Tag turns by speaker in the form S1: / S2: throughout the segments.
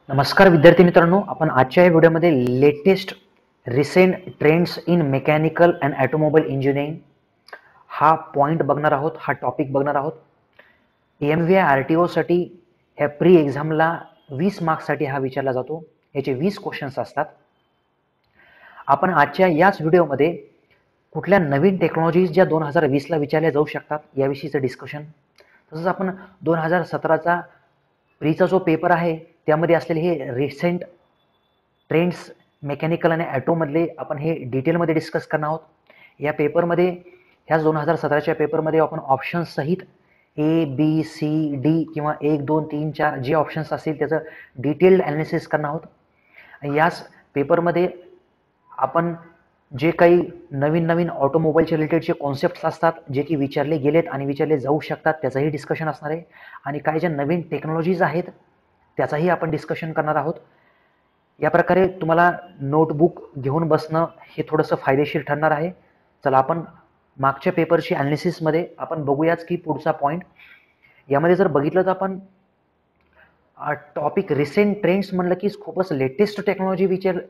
S1: नमस्कार विद्यार्थी मित्रांनो, आपण आजच्या या व्हिडिओमध्ये latest recent trends in mechanical and automobile engineering हा पॉईंट बघणार आहोत, हा टॉपिक बघणार आहोत. EMVI RTO साठी ह्या प्री एक्झामला 20 मार्क्ससाठी हा विचारला जातो. याचे 20 क्वेश्चन्स असतात. आपण आजच्या याच व्हिडिओमध्ये कुठल्या नवीन टेक्नॉलॉजीज ज्या 2020ला विचारल्या जाऊ शकतात याविषयीचं डिस्कशन, तसंच आपण 2017चा प्रीचा जो पेपर आहे त्यामध्ये असलेले हे रिसेंट ट्रेंड्स मेकॅनिकल आणि ॲटोमधले आपण हे डिटेलमध्ये डिस्कस करणार आहोत. या पेपरमध्ये ह्याच 2017च्या पेपरमध्ये आपण ऑप्शन्स सहित ABCD किंवा 1 2 3 4 जे ऑप्शन्स असतील त्याचं डिटेल्ड ॲनालिसिस करणार आहोत. याच पेपरमध्ये आपण जे काही नवीन ऑटोमोबाईलच्या रिलेटेडचे कॉन्सेप्ट्स असतात जे की विचारले गेलेत आणि विचारले जाऊ शकतात त्याचंही डिस्कशन असणार आहे. आणि काही ज्या नवीन टेक्नॉलॉजीज आहेत त्याचाही आपण डिस्कशन करणार आहोत. या प्रकारे तुम्हाला नोटबुक घेऊन बसणं हे थोडंसं फायदेशीर ठरणार आहे. चला आपण मागच्या पेपरची ॲनालिसिसमध्ये आपण बघूयाच की पुढचा पॉईंट. यामध्ये जर बघितलं तर आपण टॉपिक रिसेंट ट्रेंड्स म्हणलं की खूपच लेटेस्ट टेक्नॉलॉजी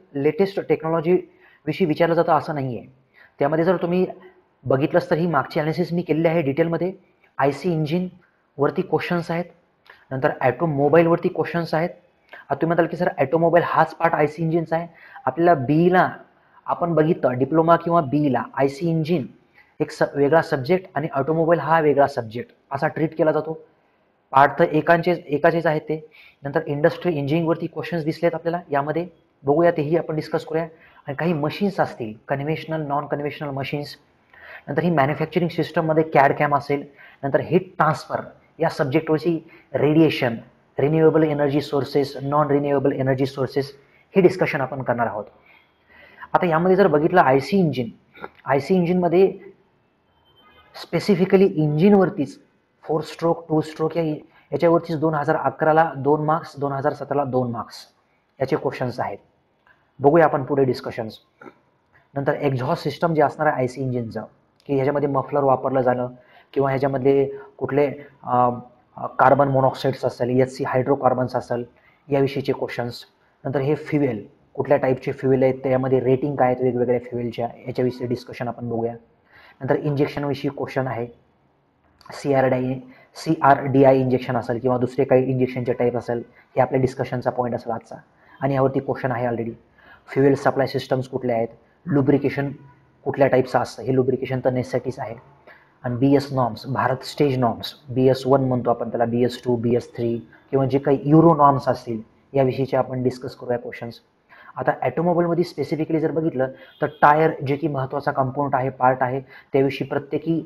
S1: विषयी विचारलं जातं असं नाही आहे. त्यामध्ये जर तुम्ही बघितलंच तर ही मागची ॲनालिसिस मी केलेली आहे डिटेलमध्ये. IC इंजिनवरती क्वेश्चन्स आहेत, नंतर ॲटोमोबाईलवरती क्वेश्चन्स आहेत. आता तुम्ही म्हणाल की सर ॲटोमोबाईल हाच पार्ट IC इंजिनचा आहे. आपल्याला बीला आपण बघितलं डिप्लोमा किंवा बीला IC इंजिन एक वेगळा सब्जेक्ट आणि ऑटोमोबाईल हा वेगळा सब्जेक्ट असा ट्रीट केला जातो. पार्ट तर एकाचेच आहेत ते. नंतर इंडस्ट्रियल इंजिनिअरिंगवरती क्वेश्चन्स दिसलेत आपल्याला, यामध्ये बघूया तेही आपण डिस्कस करूया. आणि काही मशीन्स असतील, कन्व्हेन्शनल नॉन कन्व्हेन्शनल मशीन्स. नंतर ही मॅन्युफॅक्चरिंग सिस्टममध्ये CAD/CAM असेल. नंतर हीट ट्रान्सफर या सब्जेक्टवरची radiation, renewable energy sources, non renewable energy sources हे डिस्कशन आपण करणार आहोत. आता यामध्ये जर बघितलं IC इंजिनमध्ये स्पेसिफिकली इंजिनवरतीच 4 स्ट्रोक 2 स्ट्रोक याच्यावरतीच 2011ला 2 मार्क्स, 2017ला 2 मार्क्स याचे क्वेश्चन्स आहेत. बघूया आपण पुढे डिस्कशन्स. नंतर एक्झॉस्ट सिस्टम जे असणार आहे IC इंजिनचं, की ह्याच्यामध्ये मफलर वापरलं जाणं किंवा ह्याच्यामधले कुठले कार्बन मोनॉक्साईड्स असेल, HC हायड्रोकार्बन्स असेल याविषयीचे क्वेश्चन्स. नंतर हे फ्युएल, कुठल्या टाईपचे फ्युएल आहेत, त्यामध्ये रेटिंग काय आहेत वेगवेगळ्या फ्युएलच्या याच्याविषयी डिस्कशन आपण बघूया. नंतर इंजेक्शनविषयी क्वेश्चन आहे. CRDI इंजेक्शन असेल किंवा दुसरे काही इंजेक्शनचे टाईप असेल, हे आपल्या डिस्कशनचा पॉईंट असेल आजचा. आणि यावरती क्वेश्चन आहे ऑलरेडी. फ्युएल सप्लाय सिस्टम्स कुठल्या आहेत, लुब्रिकेशन कुठल्या टाईपचं असतं, हे लुब्रिकेशन तर नेससाठीच आहे. आणि BS norms, Bharat stage norms, BS1 म्हणतो आपण त्याला, BS2 BS3 किंवा जे काही युरो नॉर्म्स असतील याविषयीचे आपण डिस्कस करूया क्वेश्चन्स. आता ॲटोमोबाईलमध्ये स्पेसिफिकली जर बघितलं तर टायर जे की महत्त्वाचा कंपोनंट आहे, पार्ट आहे, त्याविषयी प्रत्येकी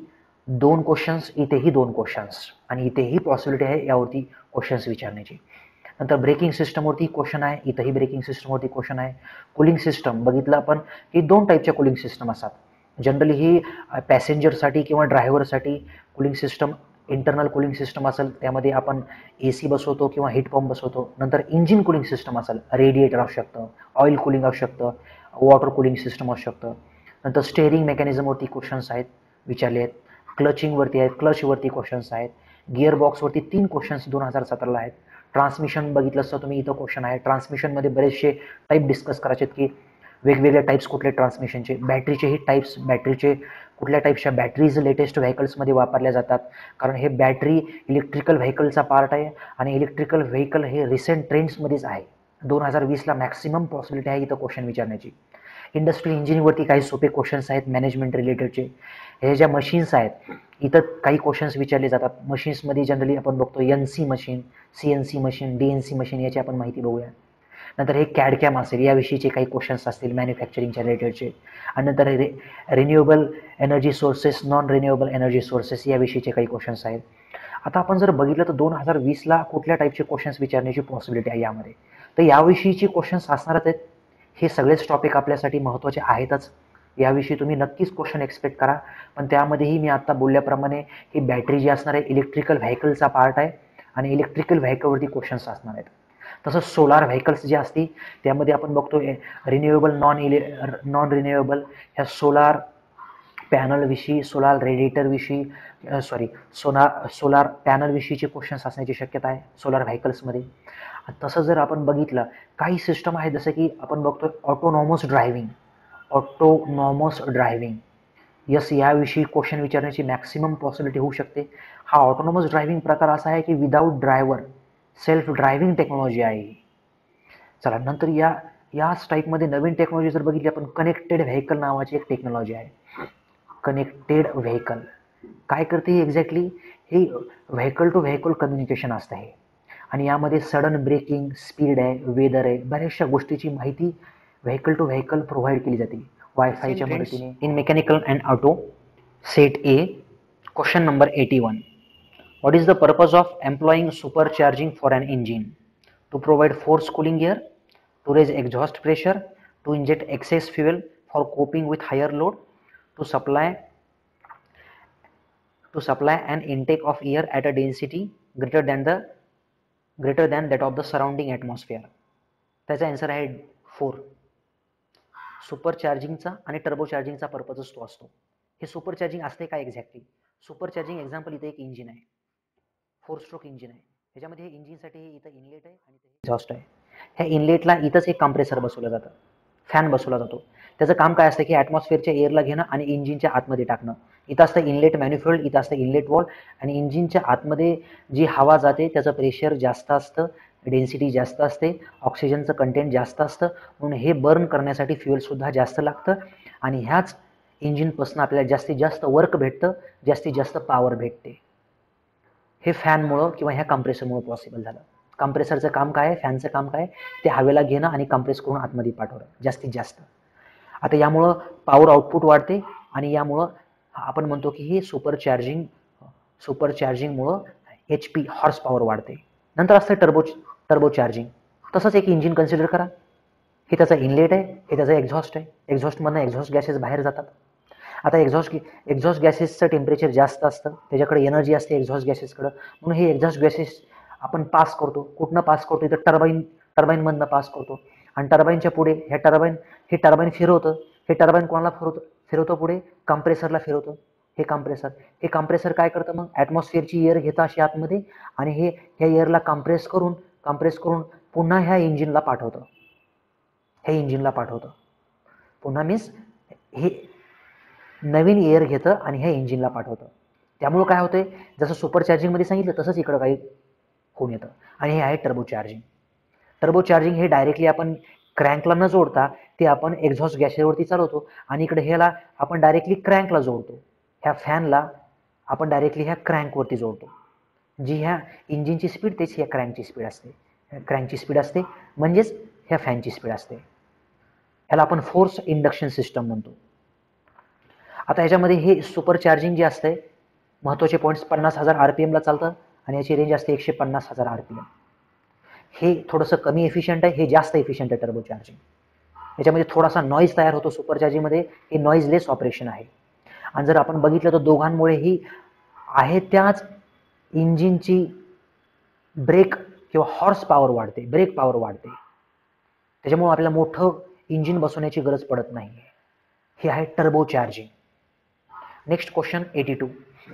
S1: 2 क्वेश्चन्स, इथेही 2 क्वेश्चन्स आणि इथेही पॉसिबिलिटी आहे यावरती क्वेश्चन्स विचारण्याची. नंतर ब्रेकिंग सिस्टमवरती क्वेश्चन आहे, इथंही ब्रेकिंग सिस्टमवरती क्वेश्चन आहे. कूलिंग सिस्टम बघितलं आपण की 2 टाईपच्या कूलिंग सिस्टम असतात. जनरली ही पॅसेंजरसाठी किंवा ड्रायव्हरसाठी cooling system internal cooling system असेल, त्यामध्ये आपण AC बसवतो किंवा हीट पंप बसवतो. नंतर इंजिन कूलिंग सिस्टम असेल, रेडिएटर असू शकतं, ऑइल कूलिंग असू शकतं, वॉटर कूलिंग सिस्टम असू शकतं. नंतर स्टेअरिंग मेकॅनिझमवरती क्वेश्चन्स आहेत विचारले आहेत. क्लचिंगवरती आहेत, क्लचवरती क्वेश्चन्स आहेत. गिअर बॉक्सवरती 3 क्वेश्चन्स 2017ला आहेत. ट्रान्समिशन बघितलं असतं तुम्ही, इथं क्वेश्चन आहे. ट्रान्समिशनमध्ये बरेचसे टाईप डिस्कस करायचे आहेत की वेगवेगळे टाईप्स कुठले ट्रान्समिशनचे, बॅटरीचेही टाईप्स, बॅटरीचे कुठल्या टाईप्सच्या बॅटरीज लेटेस्ट व्हेकल्समध्ये वापरल्या जातात. कारण हे बॅटरी इलेक्ट्रिकल व्हेकलचा पार्ट आहे आणि इलेक्ट्रिकल व्हेकल हे रिसेंट ट्रेंड्समध्येच आहे. 2020ला मॅक्सिमम पॉसिबिलिटी आहे इथं क्वेश्चन विचारण्याची. इंडस्ट्रियल इंजिनिअरिंगवरती काही सोपे क्वेश्चन्स आहेत मॅनेजमेंट रिलेटेडचे. हे ज्या मशीन्स आहेत इथं काही क्वेश्चन्स विचारले जातात. मशीन्समध्ये जनरली आपण बघतो NC machine, CNC machine, DNC machine याची आपण माहिती बघूया. नंतर हे CAD/CAM असेल, याविषयीचे काही क्वेश्चन्स असतील मॅन्युफॅक्चरिंगच्या रिलेटेडचे. आणि नंतर renewable energy sources, non renewable energy sources याविषयीचे काही क्वेश्चन्स आहेत. आता आपण जर बघितलं तर 2020ला कुठल्या टाईपचे क्वेश्चन्स विचारण्याची पॉसिबिलिटी आहे यामध्ये, तर याविषयीचे क्वेश्चन्स असणारच आहेत. हे सगळेच टॉपिक आपल्यासाठी महत्त्वाचे आहेतच. याविषयी तुम्ही नक्कीच क्वेश्चन एक्सपेक्ट करा. पण त्यामध्येही मी आता बोलल्याप्रमाणे ही बॅटरी जी असणार आहे इलेक्ट्रिकल व्हेकलचा पार्ट आहे आणि इलेक्ट्रिकल व्हेकलवरती क्वेश्चन्स असणार आहेत. तसंच सोलार व्हेकल्स जे असतील त्यामध्ये आपण बघतो रिन्युएबल नॉन रिन्युएबल, ह्या सोलार पॅनलविषयी, सोलार रेडिएटरविषयी सोलार पॅनलविषयीचे क्वेश्चन्स असण्याची शक्यता आहे सोलार व्हेकल्समध्ये. तसं जर आपण बघितलं, काही सिस्टम आहे जसं की आपण बघतोय ऑटोनॉमस ड्रायव्हिंग. यस, याविषयी क्वेश्चन विचारण्याची मॅक्सिमम पॉसिबिलिटी होऊ शकते. हा ऑटोनॉमस ड्रायव्हिंग प्रकार असा आहे की without driver self driving technology आहे. चला, नंतर याच टाईपमध्ये नवीन टेक्नॉलॉजी जर बघितली आपण, कनेक्टेड व्हेकल नावाची एक टेक्नॉलॉजी आहे. कनेक्टेड व्हेकल काय करते एक्झॅक्टली? हे व्हेकल टू व्हेकल कम्युनिकेशन असतं आहे आणि यामध्ये सडन ब्रेकिंग, स्पीड आहे, वेदर आहे, बऱ्याचशा गोष्टीची माहिती व्हेकल टू व्हेकल प्रोव्हाइड केली जाते वायफायच्या मदतीने. In mechanical and auto set A, question number 81. What is the purpose of employing supercharging for an engine? To provide forced cooling air, to raise exhaust pressure, to inject excess fuel for coping with higher load, to supply an intake of air at a density greater than that of the surrounding atmosphere. त्याचा answer आहे 4. Super चार्जिंगचा आणि turbo चार्जिंगचा पर्पजच तो असतो. हे super charging असते काय exactly? Super charging example, इथे एक इंजिन आहे, 4 स्ट्रोक इंजिन आहे. ह्याच्यामध्ये हे इंजिनसाठी इथं इनलेट आहे आणि एक्झॉस्ट आहे. ह्या इनलेटला इथंच एक कम्प्रेसर बसवलं जातं, फॅन बसवला जातो. त्याचं काम काय असतं की ॲटमॉस्फिअरच्या एअरला घेणं आणि इंजिनच्या आतमध्ये टाकणं. इथं असतं इनलेट मॅन्युफॅक्चर्ड, इथं असतं इनलेट वॉल आणि इंजिनच्या आतमध्ये जी हवा जाते त्याचं प्रेशर जास्त असतं, डेन्सिटी जास्त असते, ऑक्सिजनचं कंटेंट जास्त असतं, म्हणून हे बर्न करण्यासाठी फ्युएलसुद्धा जास्त लागतं आणि ह्याच इंजिनपासून आपल्याला जास्तीत जास्त वर्क भेटतं, जास्तीत जास्त पॉवर भेटते. हे फॅनमुळं किंवा ह्या कम्प्रेसरमुळं पॉसिबल झालं. कम्प्रेसरचं काम काय आहे, फॅनचं काम काय आहे, ते हवेला घेणं आणि कम्प्रेस करून आतमध्ये पाठवणं जास्तीत जास्त. आता यामुळं पॉवर आउटपुट वाढते आणि यामुळं आपण म्हणतो की हे सुपर चार्जिंगमुळं HP हॉर्स पॉवर वाढते. नंतर असतं टर्बो चार्जिंग. तसंच एक इंजिन कन्सिडर करा. हे त्याचा इनलेट आहे, हे त्याचा एक्झॉस्ट आहे. एक्झॉस्टमधनं एक्झॉस्ट गॅसेस बाहेर जातात. आता एक्झॉस्ट गॅसेसचं टेम्परेचर जास्त असतं, त्याच्याकडे एनर्जी असते एक्झॉस्ट गॅसेसकडं, म्हणून हे एक्झॉस्ट गॅसेस आपण पास करतो. कुठनं पास करतो? इथं टर्बाईनमधनं पास करतो आणि टर्बाईनच्या पुढे हे टर्बाईन फिरवतं. हे टर्बाईन कोणाला फिरवतं? पुढे कम्प्रेसरला फिरवतं. हे कम्प्रेसर काय करतं मग? ॲटमॉस्फिअरची एअर घेतं अशी आतमध्ये आणि ह्या एअरला कम्प्रेस करून पुन्हा ह्या इंजिनला पाठवतं. पुन्हा मीन्स हे नवीन एअर घेतं आणि ह्या इंजिनला पाठवतं. त्यामुळं काय होतंय, जसं सुपर चार्जिंगमध्ये सांगितलं तसंच इकडं काही होऊन येतं. आणि हे आहे टर्बो चार्जिंग. हे डायरेक्टली आपण क्रँकला न जोडता ते आपण एक्झॉस्ट गॅसेसवरती चालवतो आणि इकडे ह्याला आपण डायरेक्टली क्रँकला जोडतो. ह्या फॅनला आपण डायरेक्टली ह्या क्रँकवरती जोडतो. जी ह्या इंजिनची स्पीड तेच ह्या क्रँकची स्पीड असते. म्हणजेच ह्या फॅनची स्पीड असते. ह्याला आपण फोर्स इंडक्शन सिस्टम म्हणतो. आता ह्याच्यामध्ये हे सुपर चार्जिंग जे असतंय, महत्त्वाचे पॉईंट्स, 50,000 RPM ला चालतं आणि याची रेंज असते 150,000 RPM. हे थोडंसं कमी एफिशियंट आहे, हे जास्त एफिशियंट आहे टर्बो चार्जिंग. याच्यामध्ये थोडासा नॉईज तयार होतो सुपर चार्जिंगमध्ये, हे नॉईजलेस ऑपरेशन आहे. आणि जर आपण बघितलं तर दोघांमुळेही आहे त्याच इंजिनची ब्रेक किंवा हॉर्स पॉवर वाढते, ब्रेक पॉवर वाढते. त्याच्यामुळे आपल्याला मोठं इंजिन बसवण्याची गरज पडत नाही. हे आहे turbo charging. Next question 82.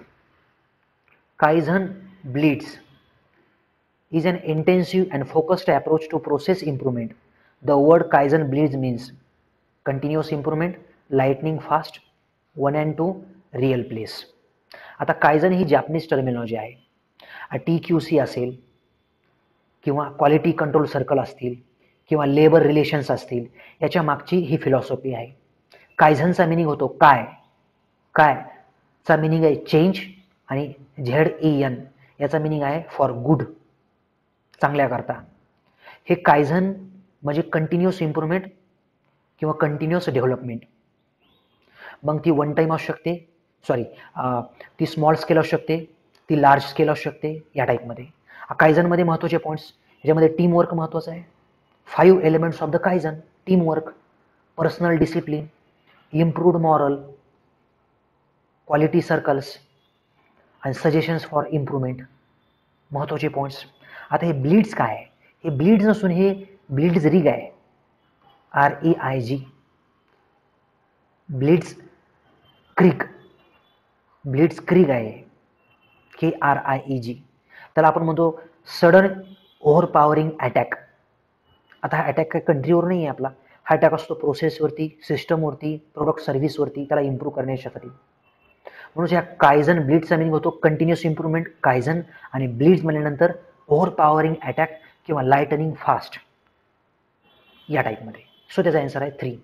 S1: Kaizen bleeds is an intensive and focused approach to process improvement. The word Kaizen bleeds means continuous improvement, lightning fast, 1 and 2, real place. आता कायझन ही जॅपनीज टर्मिनॉलॉजी आहे. TQC असेल किंवा quality control circle असतील किंवा labour relations असतील, याच्या मागची ही फिलॉसॉफी आहे. कायझनचा मिनिंग होतो चा मिनिंग आहे चेंज आणि ZEN याचा मिनिंग आहे फॉर गुड, चांगल्याकरता. हे कायझन म्हणजे कंटिन्युअस इम्प्रूव्हमेंट किंवा कंटिन्युअस डेव्हलपमेंट. मग ती वन टाईम असू शकते, ती स्मॉल स्केल असू शकते, ती लार्ज स्केल असू शकते. या टाईपमध्ये कायझनमध्ये महत्त्वाचे पॉईंट्स, ह्याच्यामध्ये टीमवर्क महत्त्वाचं आहे. 5 elements of the kaizen: teamwork, personal discipline, improved morale, quality circles आणि सजेशन्स फॉर इम्प्रूव्हमेंट. महत्त्वाचे पॉईंट्स. आता हे ब्लीड्स काय आहे? हे ब्लीड्स नसून हे ब्लीड्स रिग आहे. REIG, ब्लीड्स क्रिक. ब्लिट्झक्रीग आहे, KRIEG, त्याला आपण म्हणतो सडन ओव्हरपॉवरिंग अटॅक. आता हा अटॅक काही कंट्रीवर नाही आहे आपला, हा अटॅक असतो प्रोसेसवरती, सिस्टमवरती, प्रोडक्ट सर्व्हिसवरती, त्याला इम्प्रूव्ह करण्यासाठी. म्हणून ह्या कायझन ब्लिट्झचा मिनिंग होतो कंटिन्युअस इम्प्रूव्हमेंट कायझन, आणि ब्लिट्झ म्हणल्यानंतर ओव्हरपॉवरिंग अटॅक किंवा लाइटनिंग फास्ट या टाईपमध्ये. सो त्याचा आन्सर आहे 3.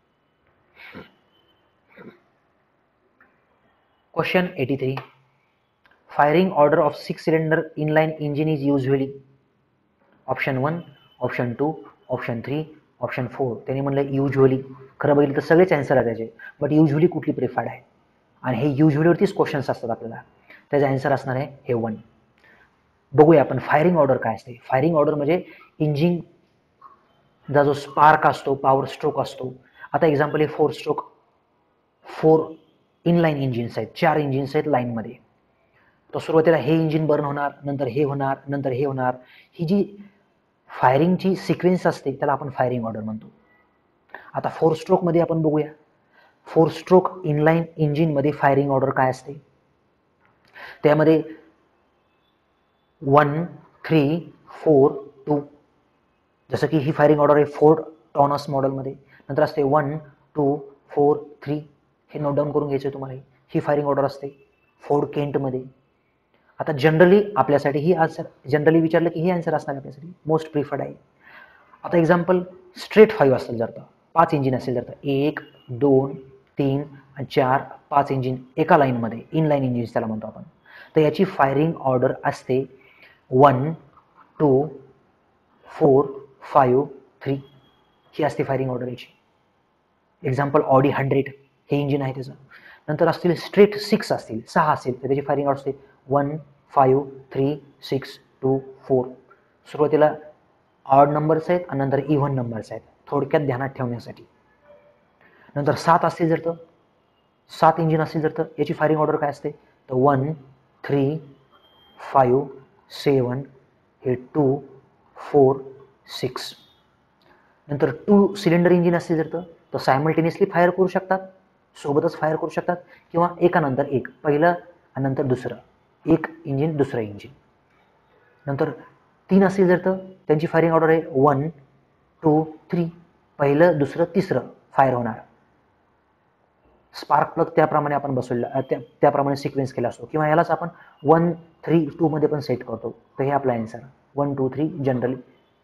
S1: Question 83. Firing order of 6 cylinder inline engine is usually option 1, option 2, option 3, option 4. त्यांनी म्हणलं युजली. खरं बघितलं तर सगळेच आन्सर आहे त्याचे, बट युजली कुठली प्रिफर्ड आहे, आणि हे युजलीवरतीच क्वेश्चन्स असतात आपल्याला. त्याचा आन्सर असणार आहे हे 1. बघूया आपण फायरिंग ऑर्डर काय असते. फायरिंग ऑर्डर म्हणजे इंजिनचा जो स्पार्क असतो, पॉवर स्ट्रोक असतो. आता एक्झाम्पल हे 4 स्ट्रोक 4 इनलाइन इंजिन्स आहेत, 4 इंजिन्स आहेत लाईनमध्ये. तो सुरुवातीला हे इंजिन बर्न होणार, नंतर हे होणार, नंतर हे होणार. ही जी फायरिंगची सिक्वेन्स असते त्याला आपण फायरिंग ऑर्डर म्हणतो. आता 4 स्ट्रोकमध्ये आपण बघूया. 4 स्ट्रोक इनलाइन इंजिनमध्ये फायरिंग ऑर्डर काय असते. त्यामध्ये 1, 3, 4, 2. जसं की ही फायरिंग ऑर्डर आहे फोर्ड टॉनस मॉडेलमध्ये. नंतर असते 1, 2, 4, 3. हे नोट डाऊन करून घ्यायचं तुम्हाला. ही फायरिंग ऑर्डर असते फोर्ड केंटमध्ये. आता जनरली आपल्यासाठी ही आन्सर, जनरली विचारलं की ही आन्सर असणार आपल्यासाठी मोस्ट प्रिफर्ड आहे. आता एक्झाम्पल स्ट्रेट 5 असेल जर तर, 5 इंजिन असेल जर तर 1, 2, 3 आणि 4, 5 इंजिन एका लाईनमध्ये, इनलाइन इंजिन्स त्याला म्हणतो आपण. तर याची फायरिंग ऑर्डर असते 1, 2, 4, 5, 3. ही असते फायरिंग ऑर्डर याची. एक्झाम्पल ऑडी 100 हे इंजिन आहे त्याचं. नंतर असतील स्ट्रेट 6 असतील, 6 असेल तर त्याची फायरिंग ऑर्डर असते 1, 5, 3, 6, 2, 4. सुरुवातीला ऑड नंबर्स आहेत आणि नंतर इव्हन नंबर्स आहेत, थोडक्यात ध्यानात ठेवण्यासाठी. नंतर 7 असतील जर तर, 7 इंजिन असतील जर तर याची फायरिंग ऑर्डर काय असते, तर 1, 3, 5, 7, हे 2, 4, 6. नंतर 2 सिलेंडर इंजिन असतील जर तर सायमल्टेनियसली फायर करू शकतात, सोबतच फायर करू शकतात, किंवा एकानंतर एक, पहिलं आणि नंतर दुसरं, एक इंजिन दुसरं इंजिन. नंतर 3 असेल जर तर त्यांची फायरिंग ऑर्डर आहे 1, 2, 3. पहिलं, दुसरं, तिसरं फायर होणार. स्पार्क प्लग त्याप्रमाणे आपण बसवला, त्याप्रमाणे सिक्वेन्स केला असतो, किंवा यालाच आपण 1, 3, 2 मध्ये पण सेट करतो. तर हे आपला आन्सर 1, 2, 3 जनरली.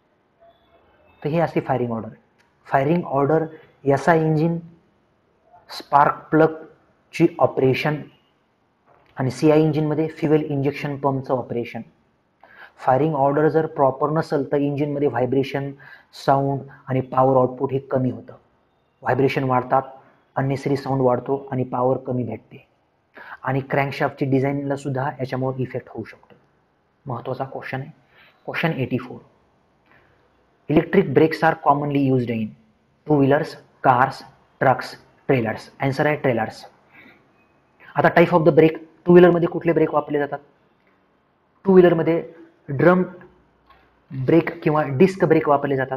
S1: तर ही असते firing order. Firing order SI engine, spark प्लगची ऑपरेशन, आणि सीआय इंजिनमध्ये फ्युएल इंजेक्शन पंपचं ऑपरेशन. फायरिंग ऑर्डर जर प्रॉपर नसेल तर इंजिनमध्ये व्हायब्रेशन, साऊंड आणि पॉवर आउटपुट हे कमी होतं. व्हायब्रेशन वाढतात, अननेसरी साऊंड वाढतो आणि पॉवर कमी भेटते, आणि क्रँकशाफ्टची डिझाईनला सुद्धा याच्यामुळे इफेक्ट होऊ शकतो. महत्त्वाचा क्वेश्चन आहे. Question 84. Electric brakes are commonly used in 2 wheelers, cars, trucks, trailers. Answer आहे ट्रेलर्स. आता टाईप ऑफ द ब्रेक, 2 व्हीलरमध्ये कुठले ब्रेक वापरले जातात. 2 व्हीलरमध्ये ड्रम ब्रेक किंवा डिस्क ब्रेक वापरले जातात.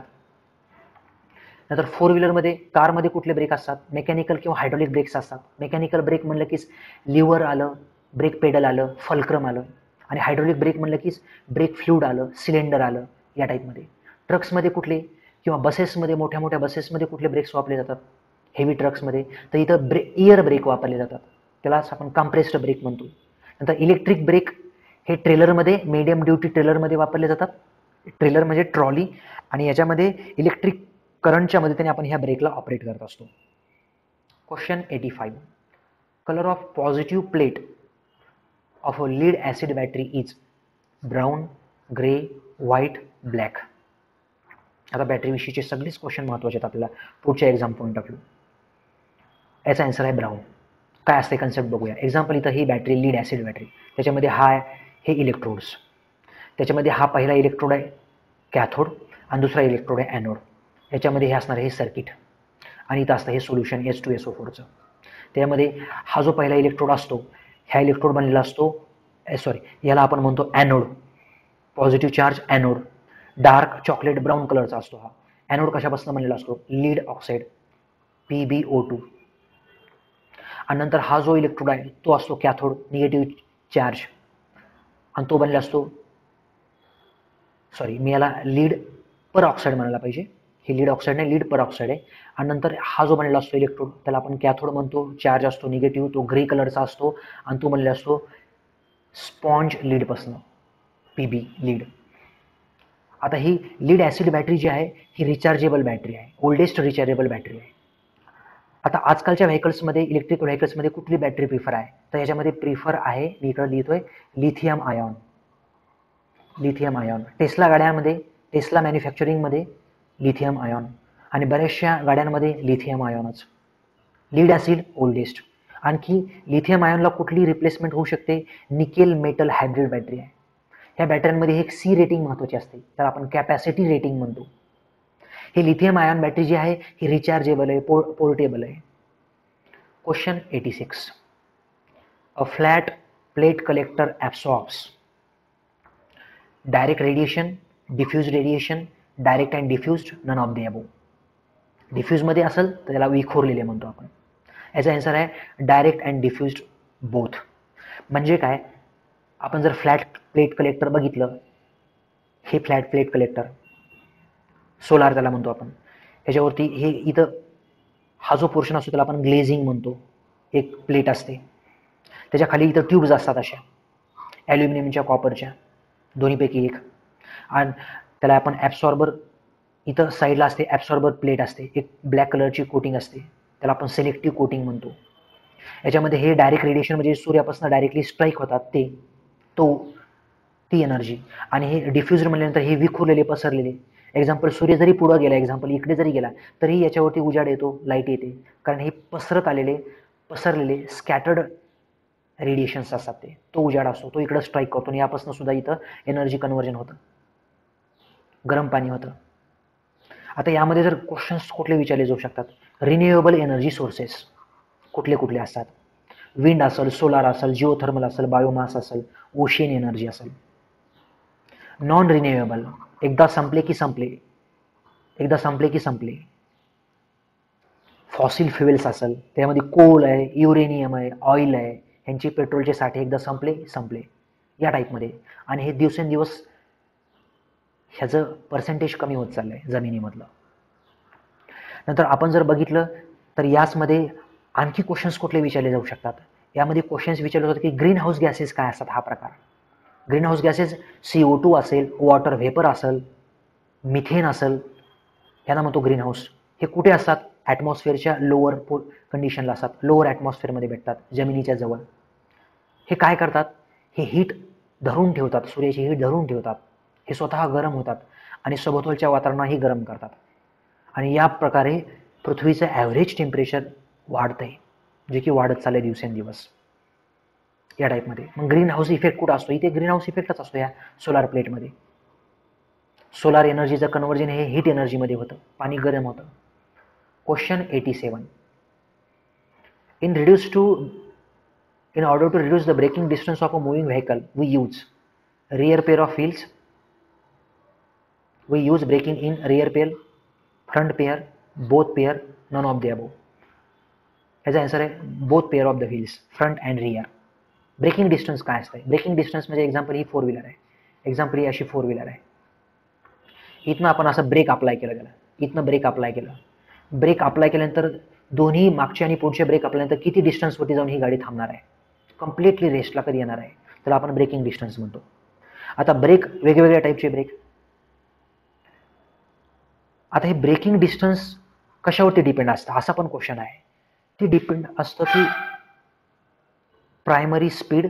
S1: नंतर 4 व्हीलरमध्ये, कारमध्ये कुठले ब्रेक असतात, मेकॅनिकल किंवा हायड्रॉलिक ब्रेक्स असतात. मेकॅनिकल ब्रेक म्हणलं की लिव्हर आलं, ब्रेक पेडल आलं, फलक्रम आलं, आणि हायड्रॉलिक ब्रेक म्हणलं की ब्रेक फ्लूइड आलं, सिलेंडर आलं, या टाईपमध्ये. ट्रक्समध्ये कुठले, किंवा बसेसमध्ये, मोठ्या मोठ्या बसेसमध्ये कुठले ब्रेक्स वापरले जातात, हेवी ट्रक्समध्ये, तर इथं एअर ब्रेक वापरले जातात, त्यालाच आपण कॉम्प्रेस्ड ब्रेक म्हणतो. नंतर इलेक्ट्रिक ब्रेक हे ट्रेलरमध्ये, मीडियम ड्युटी ट्रेलरमध्ये वापरले जातात. ट्रेलर म्हणजे ट्रॉली, आणि याच्यामध्ये इलेक्ट्रिक करंटच्या मदतीने आपण ह्या ब्रेकला ऑपरेट करत असतो. Question 85. Colour of positive plate of a lead acid battery is brown, grey, white, black. आता बॅटरीविषयीचे सगळेच क्वेश्चन महत्त्वाचे आहेत आपल्याला पुढच्या एक्झाम पॉईंट ऑफ व्ह्यू. याचा आन्सर आहे ब्राऊन. काय असते कन्सेप्ट बघूया. एक्झाम्पल, इथं ही बॅटरी लीड ॲसिड बॅटरी, त्याच्यामध्ये हे इलेक्ट्रोड्स, त्याच्यामध्ये हा पहिला इलेक्ट्रोड आहे कॅथोड, आणि दुसरा इलेक्ट्रोड आहे ॲनोड. याच्यामध्ये हे असणार हे सर्किट, आणि इथं असतं हे सोल्युशन H2SO4चं. त्यामध्ये हा जो पहिला इलेक्ट्रोड असतो, ह्या इलेक्ट्रोड बनलेला असतो, याला आपण म्हणतो anode, positive charge anode. Dark chocolate brown कलरचा असतो हा. ॲनोड कशापासून बनलेला असतो, लीड ऑक्साईड, PbO2. आणि नंतर हा जो इलेक्ट्रोड आहे तो असतो कॅथोड, निगेटिव्ह चार्ज, आणि तो बनला असतो, सॉरी मी याला लीड पर ऑक्साईड म्हणायला पाहिजे, हे लीड ऑक्साईड नाही, लीड पर ऑक्साईड आहे. आणि नंतर हा जो बनलेला असतो इलेक्ट्रोड त्याला आपण कॅथोड म्हणतो, चार्ज असतो निगेटिव्ह, तो ग्रे कलरचा असतो आणि तो बनलेला असतो स्पॉन्ज लीडपासून, पीबी लीड. आता ही लीड ॲसिड बॅटरी जी आहे ही रिचार्जेबल बॅटरी आहे, ओल्डेस्ट रिचार्जेबल बॅटरी आहे. आता आजकालच्या व्हेकल्समध्ये, इलेक्ट्रिक व्हेकल्समध्ये कुठली बॅटरी प्रिफर आहे, तर याच्यामध्ये प्रिफर आहे, मी इकडे लिहितोय, lithium ion. Lithium ion Tesla गाड्यांमध्ये, टेस्ला मॅन्युफॅक्चरिंगमध्ये लिथियम आयॉन, आणि बऱ्याचशा गाड्यांमध्ये लिथियम आयॉनच. Lead acid oldest. आणखी लिथियम आयॉनला कुठली रिप्लेसमेंट होऊ शकते, निकेल मेटल हायब्रिड बॅटरी आहे. ह्या बॅटऱ्यांमध्ये एक सी रेटिंग महत्त्वाची असते, तर आपण कॅपॅसिटी रेटिंग म्हणतो. हे लिथियम आयॉन बॅटरी जी आहे ही रिचार्जेबल आहे, पोर्टेबल आहे. Question 86. A flat plate collector absorbs direct radiation, diffuse radiation, direct and diffused, none of the above. डिफ्यूजमध्ये असेल तर त्याला विखुरलेले म्हणतो आपण. याचा आन्सर आहे डायरेक्ट अँड डिफ्यूज्ड बोथ. म्हणजे काय, आपण जर फ्लॅट प्लेट कलेक्टर बघितलं, हे फ्लॅट प्लेट कलेक्टर सोलार त्याला म्हणतो आपण, ह्याच्यावरती हे इथं हा जो पोर्शन असतो त्याला आपण ग्लेझिंग म्हणतो, एक प्लेट असते, त्याच्या खाली इथं ट्यूब्स असतात अशा ॲल्युमिनियमच्या, कॉपरच्या, दोन्हीपैकी एक, आणि त्याला आपण ॲब्सॉर्बर, इथं साईडला असते ॲब्सॉर्बर प्लेट असते, एक ब्लॅक कलरची कोटिंग असते, त्याला आपण सिलेक्टिव्ह कोटिंग म्हणतो. याच्यामध्ये हे डायरेक्ट रेडिएशन म्हणजे सूर्यापासून डायरेक्टली स्ट्राईक होतात ती एनर्जी, आणि हे डिफ्युजर म्हणल्यानंतर हे विखुरलेले, पसरलेले. एक्झाम्पल, सूर्य जरी पुढं गेला, एक्झाम्पल इकडे जरी गेला तरी याच्यावरती उजाड येतो, लाईट येते, कारण हे पसरत आलेले, पसरलेले स्कॅटर्ड रेडिएशन्स असतात, तो उजाड असतो, तो इकडं स्ट्राईक करतो, आणि यापासून सुद्धा इथं एनर्जी कन्व्हर्जन होतं, गरम पाणी होतं. आता यामध्ये जर क्वेश्चन्स कुठले विचारले जाऊ शकतात, रिन्युएबल एनर्जी सोर्सेस कुठले कुठले असतात, विंड असेल, सोलार असेल, जिओथर्मल असेल, बायोमास असेल, ओशियन एनर्जी असेल. नॉन रिन्युएबल, एकदा संपले की संपले, एकदा संपले की संपले. फॉसिल फ्युएल्स असेल, त्यामध्ये कोल आहे, युरेनियम आहे, ऑइल आहे, ह्यांचे पेट्रोलचे साठे एकदा संपले संपले, या टाईपमध्ये. आणि हे दिवसेंदिवस ह्याचं पर्सेंटेज कमी होत चाललं आहे जमिनीमधलं. नंतर आपण जर बघितलं तर याचमध्ये आणखी क्वेश्चन्स कुठले विचारले जाऊ शकतात, यामध्ये क्वेश्चन्स विचारले जातात की ग्रीन हाऊस गॅसेस काय असतात. हा प्रकार ग्रीन हाऊस गॅसेस CO2 असेल, वॉटर व्हेपर असेल, मिथेन असेल, यांना म्हणतो ग्रीन हाऊस. हे कुठे असतात, ॲटमॉस्फिअरच्या लोअर कंडिशनला असतात, लोअर ॲटमॉस्फिअरमध्ये भेटतात, जमिनीच्या जवळ. हे काय करतात, हे हीट धरून ठेवतात, सूर्याची हीट धरून ठेवतात, हे स्वतः गरम होतात आणि सभोवतालच्या वातावरणालाही गरम करतात, आणि या प्रकारे पृथ्वीचं ॲव्हरेज टेम्परेचर वाढतंय, जे की वाढत चाललंय दिवसेंदिवस या टाईपमध्ये. मग ग्रीन हाऊस इफेक्ट कुठं असतो, इथे ग्रीन हाऊस इफेक्टच असतो या सोलार प्लेटमध्ये. सोलार एनर्जीचं कन्व्हर्जन हे हीट एनर्जीमध्ये होतं, पाणी गरम होतं. Question 87. In order to reduce the braking distance of a moving vehicle, we use rear pair of wheels, we use braking in rear pair, front pair, both pair, none of the above. याचा answer आहे both pair of the wheels, front and rear. Braking distance काय असतं, braking distance म्हणजे example ही 4 wheeler आहे, example ही अशी 4 wheeler आहे, इथनं आपण असं ब्रेक अप्लाय केलं, त्याला इथनं ब्रेक अप्लाय केलं, ब्रेक अप्लाय केल्यानंतर दोन्ही मागचे आणि पुढचे ब्रेक अप्लायनंतर किती डिस्टन्सवरती जाऊन ही गाडी थांबणार आहे, कम्प्लिटली रेस्टला कधी येणार आहे, त्याला आपण ब्रेकिंग डिस्टन्स म्हणतो. आता ब्रेक, वेगवेगळ्या टाईपचे ब्रेक. आता हे ब्रेकिंग डिस्टन्स कशावरती डिपेंड असतं, असा पण क्वेश्चन आहे. ते डिपेंड असतं की प्रायमरी स्पीड,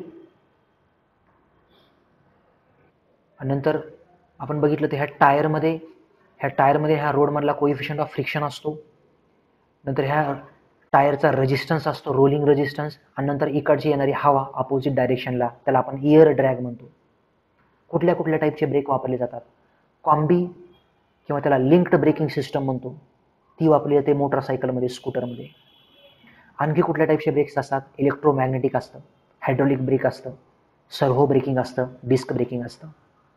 S1: नंतर आपण बघितलं तर ह्या टायरमध्ये ह्या रोडमधला कोइफिशियंट ऑफ फ्रिक्शन असतो, नंतर ह्या टायरचा रेजिस्टन्स असतो, रोलिंग रेजिस्टन्स, आणि नंतर इकडची येणारी हवा अपोजिट डायरेक्शनला, त्याला आपण एअर ड्रॅग म्हणतो. कुठल्या कुठल्या टाईपचे ब्रेक वापरले जातात, कॉम्बी किंवा त्याला लिंक्ड ब्रेकिंग सिस्टम म्हणतो, ती वापरली जाते मोटरसायकलमध्ये, स्कूटरमध्ये. आणखी कुठल्या टाईपचे ब्रेक्स असतात, इलेक्ट्रोमॅग्नेटिक असतं, हायड्रोलिक ब्रेक असतं, सर्व्हो ब्रेकिंग असतं, डिस्क ब्रेकिंग असतं.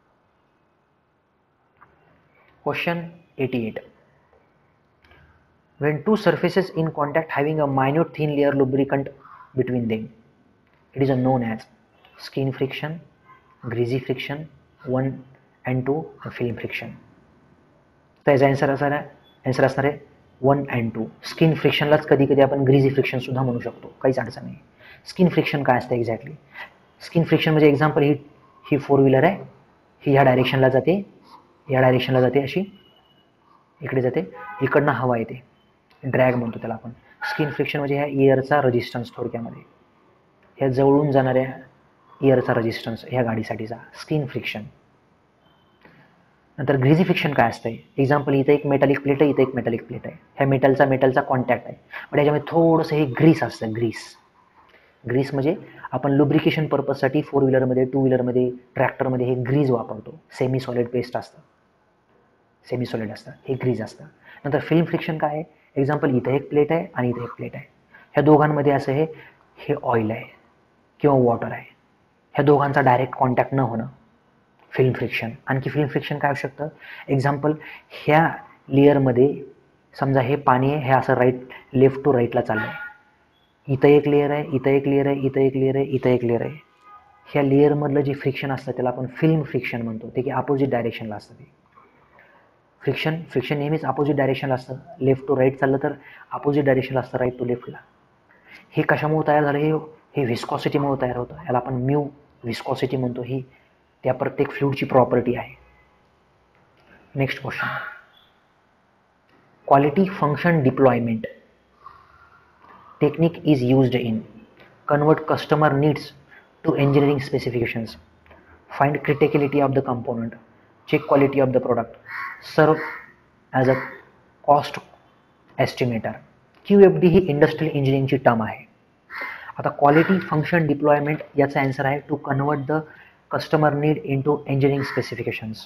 S1: Question 88. When two surfaces in contact having a minute thin layer lubricant between them. It is known as skin friction, greasy friction 1 and 2 and film friction. तर याचा आन्सर असणार आहे 1 and 2. Skin फ्रिक्शनलाच कधी कधी आपण ग्रीझी फ्रिक्शन सुद्धा म्हणू शकतो, काहीच अडचण नाही. स्किन फ्रिक्शन काय असतं एक्झॅक्टली? स्किन फ्रिक्शन म्हणजे एक्झाम्पल, ही 4 व्हीलर आहे, ही ह्या डायरेक्शनला जाते, या डायरेक्शनला जाते, अशी इकडे जाते, इकडनं हवा येते, ड्रॅग म्हणतो त्याला आपण. स्किन फ्रिक्शन म्हणजे ह्या एअरचा रेजिस्टन्स, थोडक्यामध्ये ह्या जवळून जाणाऱ्या एअरचा रेजिस्टन्स ह्या गाडीसाठीचा स्किन फ्रिक्शन. नंतर ग्रीझी फ्रिक्शन काय असतंय? एक्झाम्पल, इथं एक मेटॅलिक प्लेट आहे, इथं एक मेटॅलिक प्लेट आहे, ह्या मेटलचा कॉन्टॅक्ट आहे, पण याच्यामध्ये थोडंसं हे ग्रीस असतं. ग्रीस म्हणजे आपण लुब्रिकेशन पर्पजसाठी 4 व्हीलरमध्ये, 2 व्हीलरमध्ये, ट्रॅक्टरमध्ये हे ग्रीज वापरतो. सेमी सॉलिड पेस्ट असतं, सेमी सॉलिड असतं, हे ग्रीज असतं. नंतर फिल्म फ्रिक्शन काय आहे? एक्झाम्पल, इथं एक प्लेट आहे आणि इथं एक प्लेट आहे, ह्या दोघांमध्ये असं हे ऑइल आहे किंवा वॉटर आहे, ह्या दोघांचा डायरेक्ट कॉन्टॅक्ट न होणं, फिल्म फ्रिक्शन. आणखी फिल्म फ्रिक्शन काय असू शकतं? एक्झाम्पल, ह्या लेअरमध्ये समजा हे पाणी आहे, हे असं लेफ्ट टू राईटला चाललं आहे, इथं एक लेअर आहे, इथं एक लेअर आहे, इथं एक लेअर आहे, इथं एक लेअर आहे. ह्या लेअरमधलं जे फ्रिक्शन असतं त्याला आपण फिल्म फ्रिक्शन म्हणतो, ते की अपोजिट डायरेक्शनला असतं. ते फ्रिक्शन नेहमीच अपोजिट डायरेक्शनला असतं. लेफ्ट टू राईट चाललं तर अपोजिट डायरेक्शनला असतं, राईट टू लेफ्टला. हे कशामुळे तयार झालं? हे व्हिस्कॉसिटीमुळे तयार होतं, याला आपण म्यू व्हिस्कॉसिटी म्हणतो. ही त्या प्रत्येक फ्लुइडची प्रॉपर्टी आहे. Next question, quality function deployment technique is used in convert customer needs to engineering specifications, find criticality of the component, check quality of the product, serve as a cost estimator. QFD ही industrial इंजिनिअरिंगची term आहे. आता quality function deployment याचा answer आहे to convert the customer need into engineering specifications.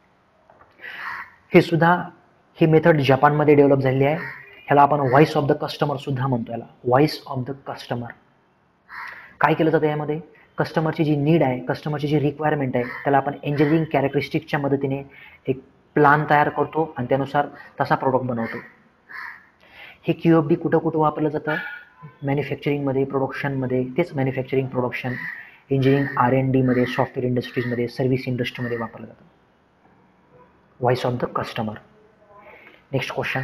S1: ही method जपानमध्ये develop झालेली आहे. ह्याला आपण व्हॉइस ऑफ द कस्टमर सुद्धा म्हणतो. याला व्हॉइस ऑफ द कस्टमर. काय केलं जातं यामध्ये? कस्टमरची जी नीड आहे, कस्टमरची जी रिक्वायरमेंट आहे, त्याला आपण इंजिनिअरिंग कॅरेक्टरिस्टिकच्या मदतीने एक प्लान तयार करतो आणि त्यानुसार तसा प्रोडक्ट बनवतो. हे QFD कुठं कुठं वापरलं जातं? मॅन्युफॅक्चरिंगमध्ये, प्रोडक्शनमध्ये, तेच मॅन्युफॅक्चरिंग, प्रोडक्शन, इंजिनिअरिंग, R&D मध्ये, सॉफ्टवेअर इंडस्ट्रीजमध्ये, सर्व्हिस इंडस्ट्रीमध्ये वापरलं जातं. Voice of the customer. Next question,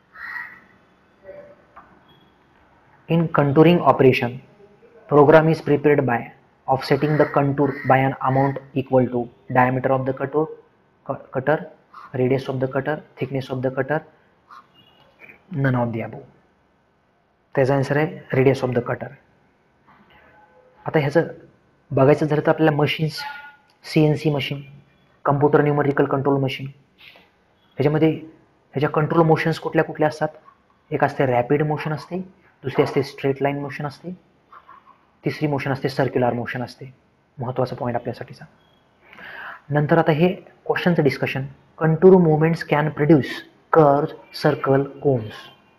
S1: in contouring operation, program is prepared by offsetting the contour by an amount equal to diameter of the cutter, radius of the cutter, thickness of the cutter, none of the above. त्याचा answer आहे radius of the cutter. आता ह्याचं बघायचं झालं तर आपल्याला machines, CNC machine, computer numerical control machine, ह्याच्या control motions कुठल्या कुठल्या असतात? एक असते रॅपिड मोशन असते, दुसरी असते स्ट्रेट लाईन मोशन असते, तिसरी मोशन असते सर्क्युलर मोशन असते. महत्त्वाचा पॉईंट आपल्यासाठीचा. नंतर आता हे क्वेश्चनचं discussion, contour movements can produce curve, circle, cones.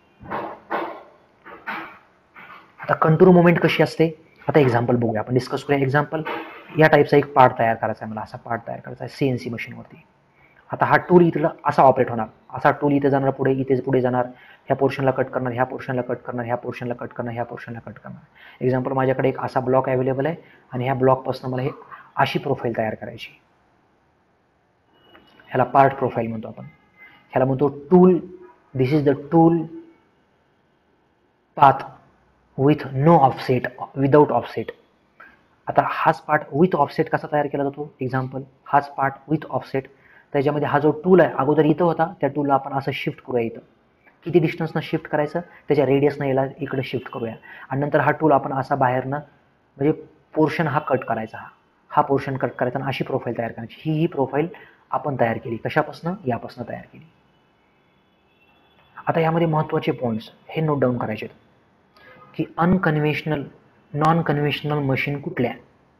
S1: आता कंटूर मुवमेंट कशी असते? आता एक्झाम्पल बघूया, आपण डिस्कस करूया. एक्झाम्पल, या टाईपचा एक पार्ट तयार करायचा आहे मला, असा पार्ट तयार करायचा आहे CNC मशीनवरती. आता हा टूल इथला असा ऑपरेट होणार, असा टूल इथे जाणार, पुढे इथेच पुढे जाणार, ह्या पोर्शनला कट करणार, ह्या पोर्शनला कट करणार, ह्या पोर्शनला कट करणार, ह्या पोर्शनला कट करणार. एक्झाम्पल, माझ्याकडे एक असा ब्लॉक अवेलेबल आहे आणि ह्या ब्लॉकपासून मला हे अशी प्रोफाईल तयार करायची. ह्याला पार्ट प्रोफाईल म्हणतो आपण. ह्याला म्हणतो tool, this is the tool path with no offset, without offset. आता हाच पार्ट विथ ऑफसेट कसा तयार केला जातो? एक्झाम्पल, हाच पार्ट विथ ऑफसेट. त्याच्यामध्ये हा जो टूल आहे अगोदर इथं होता, त्या टूलला आपण असं शिफ्ट करूया. इथं किती डिस्टन्सनं शिफ्ट करायचं? त्याच्या रेडियसनं याला इकडे शिफ्ट करूया आणि नंतर हा टूल आपण असा बाहेरनं, म्हणजे पोर्शन हा कट करायचा, हा पोर्शन कट करायचा आणि अशी प्रोफाईल तयार करायची. ही प्रोफाईल आपण तयार केली. कशापासून? यापासून तयार केली. आता यामध्ये महत्त्वाचे पॉईंट्स हे नोट डाऊन करायचे की अनकन्व्हेन्शनल, नॉन कन्व्हेन्शनल मशीन कुठल्या?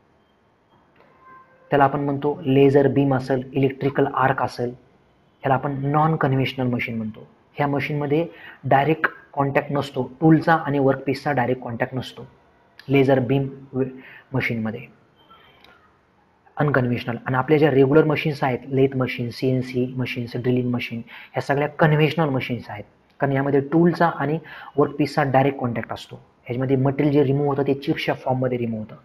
S1: त्याला आपण म्हणतो लेझर बीम असेल, इलेक्ट्रिकल आर्क असेल, ह्याला आपण नॉन कन्व्हेन्शनल मशीन म्हणतो. ह्या मशीनमध्ये डायरेक्ट कॉन्टॅक्ट नसतो, टूलचा आणि वर्कपीसचा डायरेक्ट कॉन्टॅक्ट नसतो लेझर बीम मशीनमध्ये, अनकन्व्हेन्शनल. आणि आपल्या ज्या रेग्युलर मशीन्स आहेत, lathe machine, CNC machines, drilling machine, ह्या सगळ्या कन्व्हेन्शनल मशीन्स आहेत, कारण यामध्ये टूलचा आणि वर्कपीसचा डायरेक्ट कॉन्टॅक्ट असतो. ह्याच्यामध्ये मटेरियल जे रिमूव्ह होतं ते चिप्सच्या फॉर्ममध्ये रिमूव्ह होतं.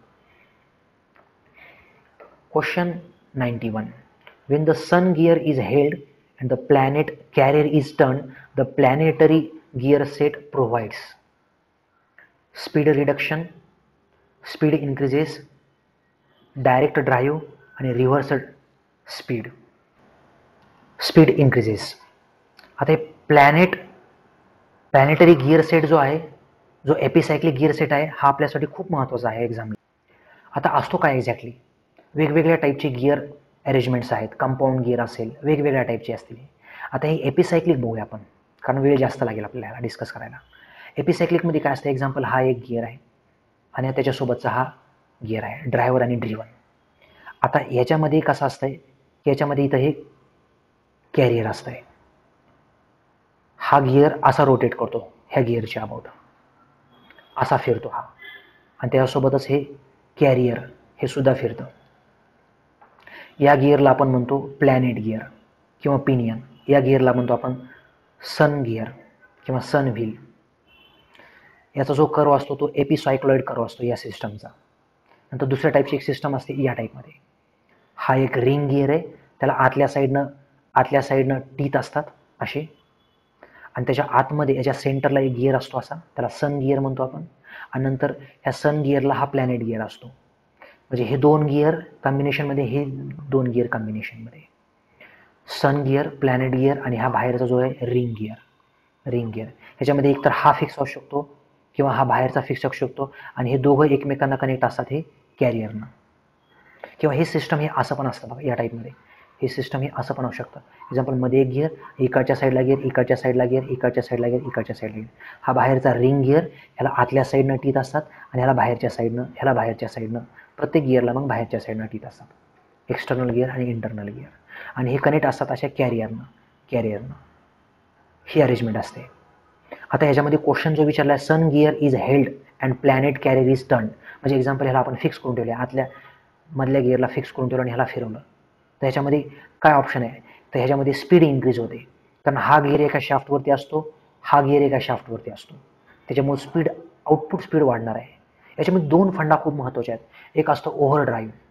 S1: Question 91. When the sun gear is held and the planet carrier is turned, the planetary gear set provides speed reduction, speed increases, direct drive आणि reverse speed. Speed increases. आता हे planetary gear set जो आहे, जो एपिसायक्लिक gear set आहे, हा आपल्यासाठी खूप महत्त्वाचा आहे एक्झामला. आता असतो काय एक्झॅक्टली? वेगवेगळ्या टाईपचे गिअर अरेंजमेंट्स आहेत. कंपाऊंड गिअर असेल, वेगवेगळ्या टाईपचे असतील. आता हे एपिसायक्लिक बघूया आपण, कारण वेळ जास्त लागेल आपल्याला डिस्कस करायला. एपिसायक्लिकमध्ये काय असतं? एक्झाम्पल, हा एक गिअर आहे आणि त्याच्यासोबतचा हा गिअर आहे, ड्रायव्हर आणि ड्रिव्हन. आता याच्यामध्ये कसं असतंय की याच्यामध्ये इथं हे कॅरियर असतंय. हा गिअर असा रोटेट करतो, ह्या गिअरच्या अबाउट असा फिरतो हा, आणि त्यासोबतच हे कॅरियर हे सुद्धा फिरतं. या गिअरला आपण म्हणतो प्लॅनेट गिअर किंवा पिनियन. या गिअरला म्हणतो आपण सन गिअर किंवा सन व्हील. याचा जो कर्व असतो तो एपिसायक्लॉइड कर्व असतो या सिस्टमचा. नंतर दुसऱ्या टाईपची एक सिस्टम असते या टाईपमध्ये. हा एक रिंग गिअर आहे, त्याला आतल्या साईडनं टीथ असतात असे, आणि त्याच्या आतमध्ये याच्या सेंटरला एक गिअर असतो असा, त्याला सन गिअर म्हणतो आपण. आणि नंतर ह्या सन गिअरला हा प्लॅनेट गिअर असतो. म्हणजे हे दोन गिअर कॉम्बिनेशनमध्ये, हे दोन गिअर कॉम्बिनेशनमध्ये सन गिअर, प्लॅनेट गिअर, आणि हा बाहेरचा जो आहे रिंग गिअर. ह्याच्यामध्ये एकतर हा फिक्स असू शकतो किंवा हा बाहेरचा फिक्स असू शकतो, आणि हे दोघं एकमेकांना कनेक्ट असतात हे कॅरियरनं. किंवा हे सिस्टम हे असं पण असतं बघा, या टाईपमध्ये हे सिस्टम हे असं पण असू शकतं. एक्झाम्पल, मध्ये एक गिअर, इकडच्या साईडला गिअर, इकडच्या साईडला गिअर, इकडच्या साईडला गिअर, इकडच्या साईडला गिअर. हा बाहेरचा रिंग गिअर, ह्याला आतल्या साईडनं टीथ असतात, आणि ह्याला बाहेरच्या साईडनं प्रत्येक गिअरला मग बाहेरच्या साईडनं टीथ असतात. एक्सटर्नल गिअर आणि इंटरनल गिअर, आणि हे कनेक्ट असतात अशा कॅरियरनं. ही अरेंजमेंट असते. आता ह्याच्यामध्ये क्वेश्चन जो विचारला आहे, sun gear is held and planet carrier is turn. म्हणजे एक्झाम्पल, ह्याला आपण फिक्स करून ठेवले, आतल्या मधल्या गिअरला फिक्स करून ठेवलं आणि ह्याला फिरवलं, तर ह्याच्यामध्ये काय ऑप्शन आहे? तर ह्याच्यामध्ये स्पीड इन्क्रीज होते, कारण हा गिअर एका शाफ्टवरती असतो, हा गिअर एका शाफ्टवरती असतो. त्याच्यामुळे आउटपुट स्पीड वाढणार आहे. याच्यामध्ये दोन फंडा खूप महत्त्वाचे आहेत. एक असतं ओव्हर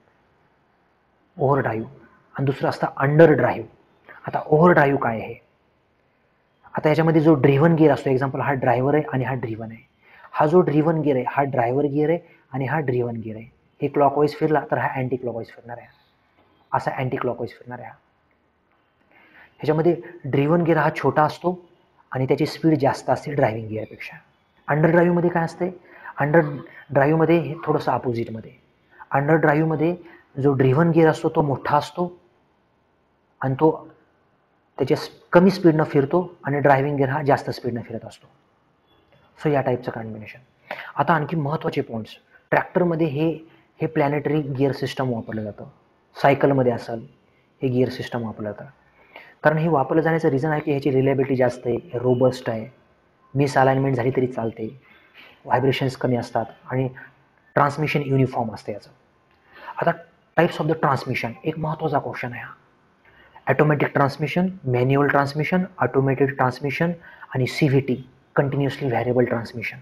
S1: ड्राईव्ह आणि दुसरं असतं अंडर ड्राईव्ह. आता ओव्हर ड्राईव्ह काय आहे? आता याच्यामध्ये जो ड्रिव्हन गिअर असतो, एक्झाम्पल, हा ड्रायव्हर आहे आणि हा ड्रिव्हन आहे. हा जो ड्रिव्हन गिअर आहे, हा ड्रायव्हर गिअर आहे आणि हा ड्रिव्हन गिअर आहे. हे क्लॉकवाईज फिरला तर हा अँटी क्लॉकवाईज फिरणार आहे, असा अँटी क्लॉकवाईज फिरणार आहे. ह्याच्यामध्ये ड्रिव्हन गिअर हा छोटा असतो आणि त्याची स्पीड जास्त असते ड्रायव्हिंग गिअरपेक्षा. अंडर ड्राईव्हमध्ये काय असते? अंडर ड्राईव्हमध्ये हे थोडंसं अपोजिटमध्ये. अंडर ड्राईव्हमध्ये जो ड्रिव्हन गिअर असतो तो मोठा असतो आणि तो त्याच्या कमी स्पीडनं फिरतो, आणि ड्रायव्हिंग गिअर हा जास्त स्पीडनं फिरत असतो. सो या टाईपचं कॉम्बिनेशन. आता आणखी महत्त्वाचे पॉईंट्स, ट्रॅक्टरमध्ये हे प्लॅनेटरी गिअर सिस्टम वापरलं जातं. सायकलमध्ये असेल हे गिअर सिस्टम वापरलं जातं, कारण हे वापरलं जाण्याचं रिझन आहे की ह्याची रिलायबिलिटी जास्त आहे, रोबस्ट आहे, मिस अलाइनमेंट झाली तरी चालते, व्हायब्रेशन्स कमी असतात, आणि ट्रान्समिशन युनिफॉर्म असते याचं. आता टाईप्स ऑफ द ट्रान्समिशन एक महत्त्वाचा क्वेश्चन आहे हा. Automatic transmission, manual transmission, automated transmission, आणि CVT, कंटिन्युअसली व्हॅरिएबल ट्रान्समिशन.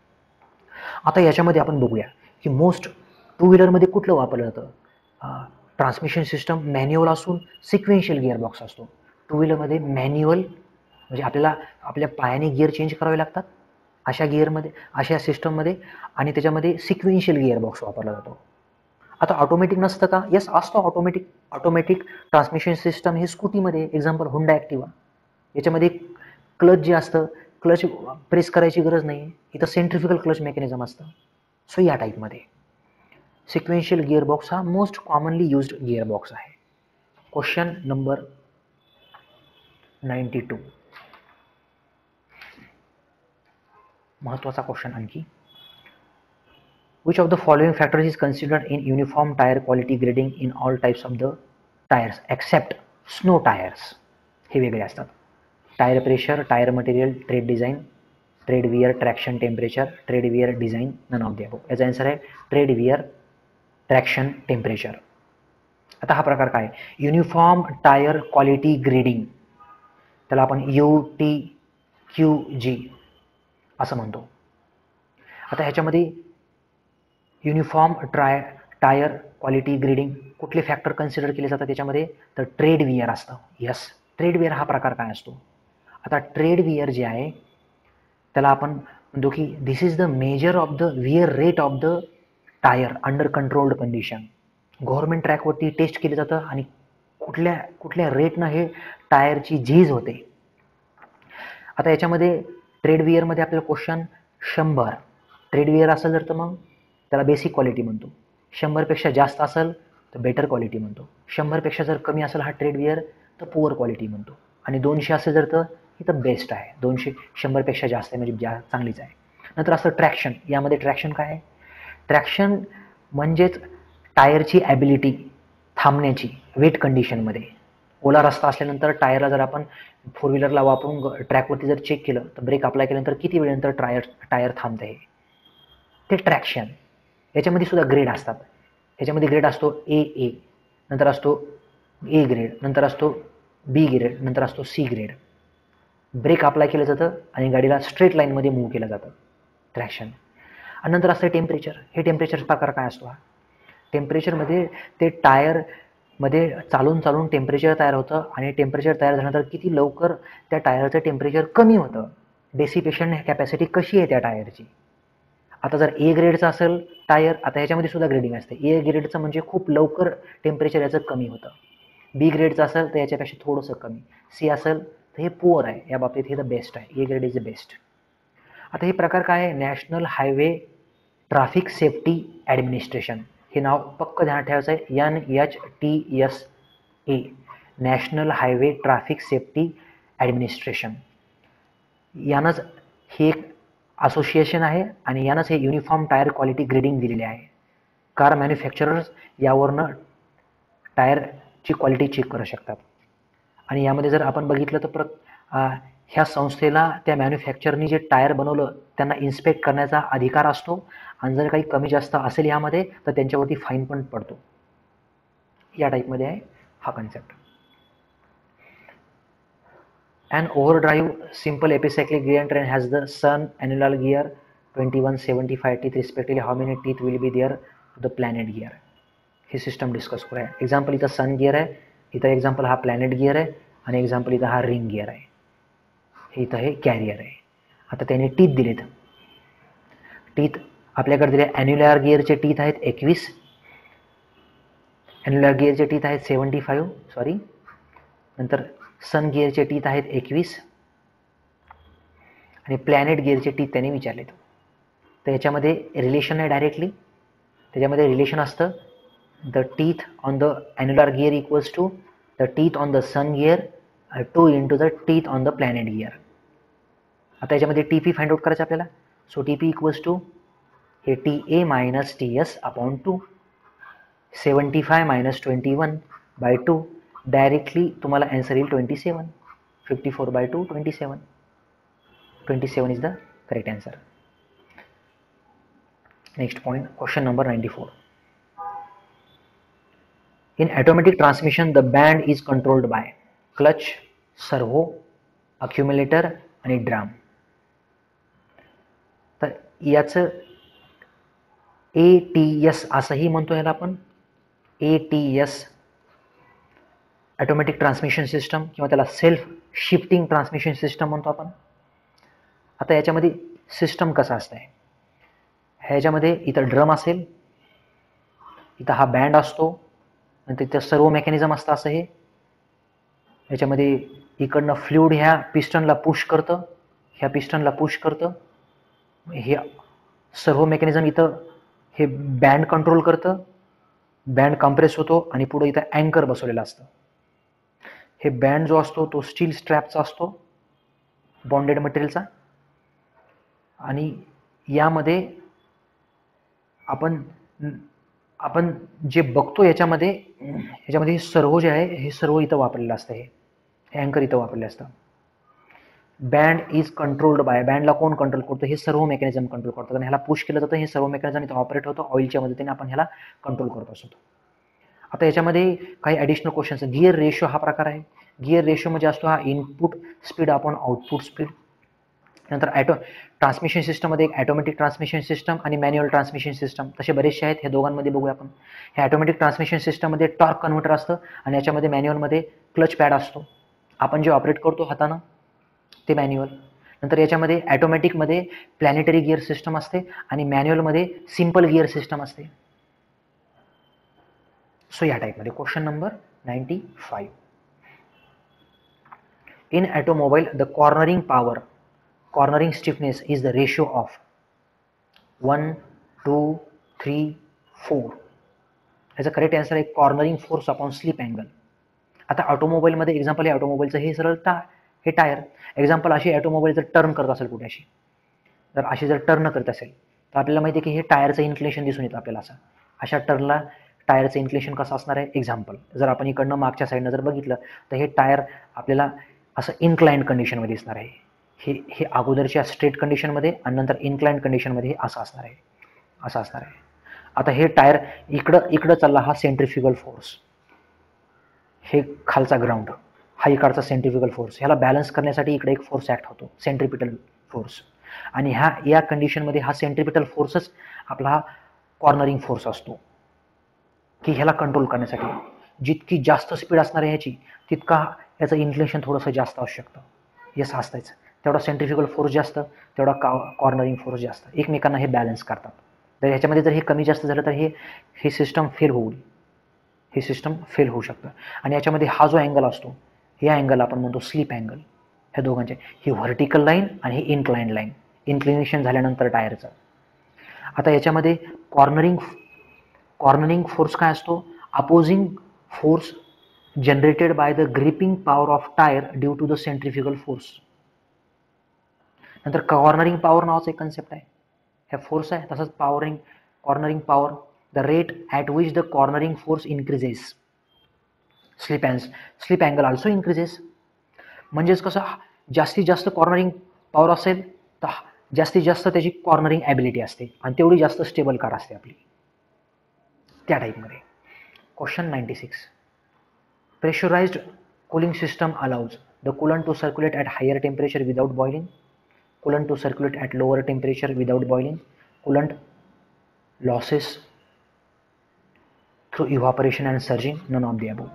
S1: आता याच्यामध्ये आपण बघूया की मोस्ट टू व्हीलरमध्ये कुठलं वापरलं जातं? ट्रान्समिशन सिस्टम मॅन्युअल असून सिक्वेन्शियल गिअरबॉक्स असतो. टू व्हीलरमध्ये मॅन्युअल म्हणजे आपल्याला आपल्या पायाने गिअर चेंज करावे लागतात अशा सिस्टममध्ये, आणि त्याच्यामध्ये सिक्वेन्शियल गिअरबॉक्स वापरला जातो. आता ऑटोमॅटिक नसतं का? येस, असतो ऑटोमॅटिक ट्रान्समिशन सिस्टम हे स्कूटीमध्ये, एक्झाम्पल हुंडा ॲक्टिवा, याच्यामध्ये क्लच जे असतं, क्लच प्रेस करायची गरज नाही, इथं सेंट्रिफ्युगल क्लच मेकॅनिझम असतं. सो या टाईपमध्ये सिक्वेन्शियल गिअरबॉक्स हा मोस्ट कॉमनली युज्ड गिअरबॉक्स आहे. क्वेश्चन नंबर 92, महत्त्वाचा क्वेश्चन आणखी. Which of the following factors is considered in uniform tire quality grading in all types of the tires except snow tires? हे वेगळे असतात. Tyre pressure, tyre material, tread design, tread wear, traction temperature, tread wear design, none of the above. याचा answer आहे tread wear, traction temperature. आता हा प्रकार काय? Uniform tyre quality grading, त्याला आपण UTQG असं म्हणतो. आता ह्याच्यामध्ये युनिफॉर्म टायर क्वालिटी ग्रेडिंग कुठले फॅक्टर कन्सिडर केले जातात त्याच्यामध्ये, तर ट्रेड वियर असतं. यस, ट्रेड वियर हा प्रकार काय असतो. आता ट्रेड वियर जे आहे त्याला आपण म्हणतो की this is the measure of the wear rate of the tyre under controlled condition. Government ट्रॅकवरती टेस्ट केलं जातं आणि कुठल्या कुठल्या रेटनं हे टायरची झीज होते. आता याच्यामध्ये ट्रेड वियरमध्ये आपल्याला क्वेश्चन 100 ट्रेड वियर असेल तर मग त्याला बेसिक क्वालिटी म्हणतो. 100पेक्षा जास्त असेल तर बेटर क्वालिटी म्हणतो. 100पेक्षा जर कमी असेल हा ट्रेड वियर तर पुअर क्वालिटी म्हणतो. आणि 200 असेल तर इथं बेस्ट आहे. 200 100पेक्षा जास्त आहे म्हणजे चांगलीच आहे. नंतर असतं ट्रॅक्शन. यामध्ये ट्रॅक्शन काय आहे, ट्रॅक्शन म्हणजेच टायरची ॲबिलिटी थांबण्याची वेट कंडिशनमध्ये. ओला रस्ता असल्यानंतर टायरला जर आपण 4 व्हीलरला वापरून ट्रॅकवरती जर चेक केलं तर ब्रेक अप्लाय केल्यानंतर किती वेळेनंतर टायर थांबते आहे ते ट्रॅक्शन. याच्यामध्ये सुद्धा ग्रेड असतात. याच्यामध्ये ग्रेड असतो ए, नंतर असतो ए ग्रेड, नंतर असतो बी ग्रेड, नंतर असतो सी ग्रेड. ब्रेक अप्लाय केलं जातं आणि गाडीला स्ट्रेट लाईनमध्ये मूव्ह केलं जातं ट्रॅक्शन. आणि नंतर असतं टेम्परेचर. हे टेम्परेचर प्रकार काय असतो, हा टेम्परेचरमध्ये ते टायरमध्ये चालून टेम्परेचर तयार होतं आणि टेम्परेचर तयार झाल्यानंतर किती लवकर त्या टायरचं टेम्परेचर कमी होतं. डेसिपेशन कॅपॅसिटी कशी आहे त्या टायरची. आता जर ए ग्रेडचं असेल टायर, आता ह्याच्यामध्ये सुद्धा ग्रेडिंग असते. ए ग्रेडचं म्हणजे खूप लवकर टेम्परेचर याचं कमी होतं. बी ग्रेडचं असेल तर याच्यापेक्षा थोडंसं कमी. सी असेल तर हे पुअर आहे. या बाबतीत हे द बेस्ट आहे. A grade is the best. आता हे प्रकार काय आहे, National Highway Traffic Safety Administration. हे नाव पक्क ध्यानात ठेवायचं आहे, NHTSA, National Highway Traffic Safety Administration. यानंच हे एक असोसिएशन आहे आणि यानंच हे युनिफॉर्म टायर क्वालिटी ग्रेडिंग दिलेले आहे. कार मॅन्युफॅक्चरर्स यावरनं टायरची क्वालिटी चेक करू शकतात. आणि यामध्ये जर आपण बघितलं तर ह्या संस्थेला त्या मॅन्युफॅक्चरनी जे टायर बनवलं त्यांना इन्स्पेक्ट करण्याचा अधिकार असतो आणि जर काही कमी जास्त असेल यामध्ये तर त्यांच्यावरती फाईन पण पडतो. या टाईपमध्ये आहे हा concept. An overdrive simple epicyclic gear train has the Sun annular gear 21, 75 teeth respectively. How many teeth will be there to the planet gear? हे सिस्टम डिस्कस करूया. एक्झाम्पल इथं सन गिअर आहे, इथं एक्झाम्पल हा प्लॅनेट गिअर आहे आणि example इथं हा रिंग गिअर आहे. हे इथं हे कॅरियर आहे. आता त्याने टीथ दिलेत. टीथ आपल्याकडे दिले ॲन्युलर गिअरचे टीथ आहेत 21, ॲन्युलर गिअरचे टीथ आहेत 75 सॉरी, नंतर सन गिअरचे टीथ आहेत 21 आणि प्लॅनेट गिअरचे टीथ त्याने विचारलेत. तर याच्यामध्ये रिलेशन आहे डायरेक्टली. त्याच्यामध्ये रिलेशन असतं the teeth on the annular gear equals to the teeth on the sun gear 2 into the teeth on the planet gear. आता याच्यामध्ये TP फाइंड आउट करायचं आपल्याला. सो TP इक्वल्स टू हे TA minus TS upon 2, 75 minus 21/2. Directly तुम्हाला answer येईल 27. 54/2 27. 27 is the correct answer. Next point, question number 94. In automatic transmission, the band is controlled by clutch, servo, accumulator आणि drum. तर याचं ATS असंही म्हणतो याला आपण. ATS ऑटोमॅटिक ट्रान्समिशन सिस्टम किंवा त्याला सेल्फ शिफ्टिंग ट्रान्समिशन सिस्टम म्हणतो आपण. आता याच्यामध्ये सिस्टम कसं असतं आहे, ह्याच्यामध्ये इथं ड्रम असेल, इथं हा बँड असतो, नंतर इथं सर्व मेकॅनिझम असतं असं. हे याच्यामध्ये इकडनं फ्लुइड ह्या पिस्टनला पुश करतं, ह्या पिस्टनला पुश करतं. हे सर्व मेकॅनिझम इथं हे बँड कंट्रोल करतं. बँड कम्प्रेस होतो आणि पुढे इथं अँकर बसवलेला असतं. हे बँड जो असतो तो स्टील स्ट्रॅपचा असतो, बॉन्डेड मटेरियलचा. आणि यामध्ये आपण जे बघतो याच्यामध्ये हे सर्व जे आहे हे सर्व इथं वापरलेलं असतं. हे अँकर इथं वापरलेलं असतं. बँड इज कंट्रोल्ड बाय, बँडला कोण कंट्रोल करतो, हे सर्व मेकॅनिझम कंट्रोल करतात आणि ह्याला पुश केलं जातं. हे सर्व मेकॅनिझम इथं ऑपरेट होतं. ऑइलच्या मदतीने आपण ह्याला कंट्रोल करत असतो. आता याच्यामध्ये काही ॲडिशनल क्वेश्चन्स. गिअर रेशो हा प्रकार आहे. गिअर रेशो म्हणजे असतो हा input speed upon output speed. नंतर ट्रान्समिशन सिस्टममध्ये एक ॲटोमॅटिक ट्रान्समिशन सिस्टम आणि मॅन्युअल ट्रान्समिशन सिस्टम तसे बरेचसे आहेत. हे दोघांमध्ये बघूया आपण. हे ॲटोमॅटिक ट्रान्समिशन सिस्टममध्ये टॉर्क कन्व्हर्टर असतं आणि याच्यामध्ये मॅन्युअलमध्ये क्लच पॅड असतो. आपण जे ऑपरेट करतो हातानं ते मॅन्युअल. नंतर याच्यामध्ये ॲटोमॅटिकमध्ये प्लॅनेटरी गिअर सिस्टम असते आणि मॅन्युअलमध्ये सिम्पल गिअर सिस्टम असते. सो या टाईपमध्ये. Question number 95. In automobile, the cornering stiffness is the ratio of 1, 2, 3, 4. याचा करेक्ट आन्सर आहे cornering force upon slip angle. आता ऑटोमोबाईलमध्ये एक्झाम्पल आहे ऑटोमोबाईलचं हे सरळ हे टायर. एक्झाम्पल अशी ऑटोमोबाईल जर टर्न करत असेल कुठे अशी जर टर्न करत असेल तर आपल्याला माहिती आहे की हे टायरचं इन्क्लेशन दिसून येतं आपल्याला. अशा टर्नला टायरचं इन्क्लेशन कसं असणार आहे. एक्झाम्पल जर आपण इकडनं मागच्या साईडनं जर बघितलं तर हे टायर आपल्याला असं इन्क्लाइंड कंडिशनमध्ये दिसणार आहे. हे अगोदरच्या स्ट्रेट कंडिशनमध्ये आणि नंतर इन्क्लाइंड कंडिशनमध्ये हे असं असणार आहे. आता हे टायर इकडं चालला हा सेंट्रिफ्युगल फोर्स, हे खालचा ग्राउंड, हा इकडचा सेंट्रिफ्युगल फोर्स. ह्याला बॅलन्स करण्यासाठी इकडे एक फोर्स ॲक्ट होतो सेंट्रिपिटल फोर्स. आणि या कंडिशनमध्ये हा सेंट्रिपिटल फोर्सच आपला हा कॉर्नरिंग फोर्स असतो की ह्याला कंट्रोल करण्यासाठी. जितकी जास्त स्पीड असणार आहे ह्याची तितका याचं इन्क्लेशन थोडंसं जास्त असू शकतं. येस असतंच. तेवढा सेंट्रिफ्युगल फोर्स जास्त तेवढा कॉर्नरिंग फोर्स जास्त. एकमेकांना हे बॅलन्स करतात. तर ह्याच्यामध्ये जर हे कमी जास्त झालं तर हे सिस्टम फेल होऊ शकतं. आणि याच्यामध्ये हा जो अँगल असतो या अँगल आपण म्हणतो स्लिप अँगल. ह्या दोघांचे ही व्हर्टिकल लाईन आणि ही इन्क्लाइंड लाईन, इन्क्लिनेशन झाल्यानंतर टायरचं. आता याच्यामध्ये कॉर्नरिंग फोर्स काय असतो. Opposing force generated by the gripping power of tyre due to the centrifugal force. नंतर कॉर्नरिंग पॉवर नावाचं एक कन्सेप्ट आहे. हे फोर्स आहे तसंच cornering power, the rate at which the cornering force increases slip angle also increases. म्हणजेच कसं जास्तीत जास्त कॉर्नरिंग पॉवर असेल तर जास्तीत जास्त त्याची कॉर्नरिंग ॲबिलिटी असते आणि तेवढी जास्त स्टेबल कार असते आपली. त्या टाईपमध्ये. Question 96. Pressurized cooling system allows the coolant to circulate at higher temperature without boiling, coolant to circulate at lower temperature without boiling, coolant losses through evaporation and surging, none of the above.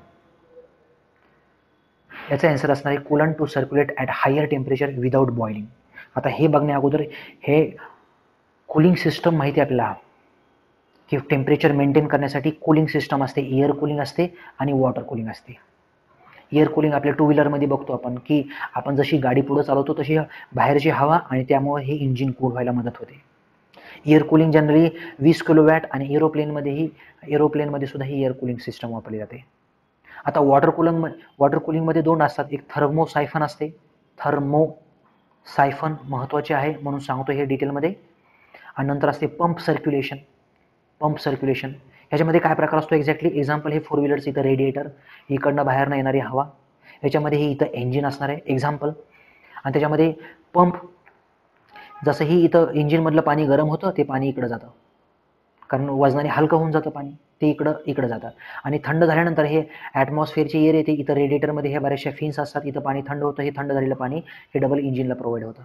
S1: याचा आन्सर असणार आहे coolant to circulate at higher temperature without boiling. आता हे बघण्या अगोदर हे cooling system माहिती आहे आपल्याला की टेम्परेचर मेंटेन करण्यासाठी कूलिंग सिस्टम असते. एअर कूलिंग असते आणि वॉटर कूलिंग असते. एअर कूलिंग आपल्या टू व्हीलरमध्ये बघतो आपण की आपण जशी गाडी पुढं चालवतो तशी बाहेरची हवा आणि त्यामुळे हे इंजिन कूल व्हायला मदत होते. एअर कूलिंग जनरली 20 किलोवॅट आणि एरोप्लेनमध्ये सुद्धा ही एअर कूलिंग सिस्टम वापरली जाते. आता वॉटर कूलिंगमध्ये दोन असतात. एक थर्मोसायफन असते. थर्मोसायफन महत्त्वाचे आहे म्हणून सांगतो हे डिटेलमध्ये. आणि नंतर असते पंप सर्क्युलेशन. ह्याच्यामध्ये काय प्रकार असतो एक्झॅक्टली. एक्झाम्पल हे 4 व्हीलरचं इथं रेडिएटर, इकडनं बाहेरनं येणारी हवा, ह्याच्यामध्ये हे इथं इंजिन असणार आहे एक्झाम्पल. आणि त्याच्यामध्ये पंप, जसं ही इथं इंजिनमधलं पाणी गरम होतं ते पाणी इकडं जातं कारण वजनाने हलकं होऊन जातं पाणी, ते इकडं जातं. आणि थंड झाल्यानंतर हे ॲटमॉस्फिअरची एअर येते. इथं रेडिएटरमध्ये हे बऱ्याचशा फिन्स असतात. इथं पाणी थंड होतं. हे थंड झालेलं पाणी हे डबल इंजिनला प्रोव्हाइड होतं.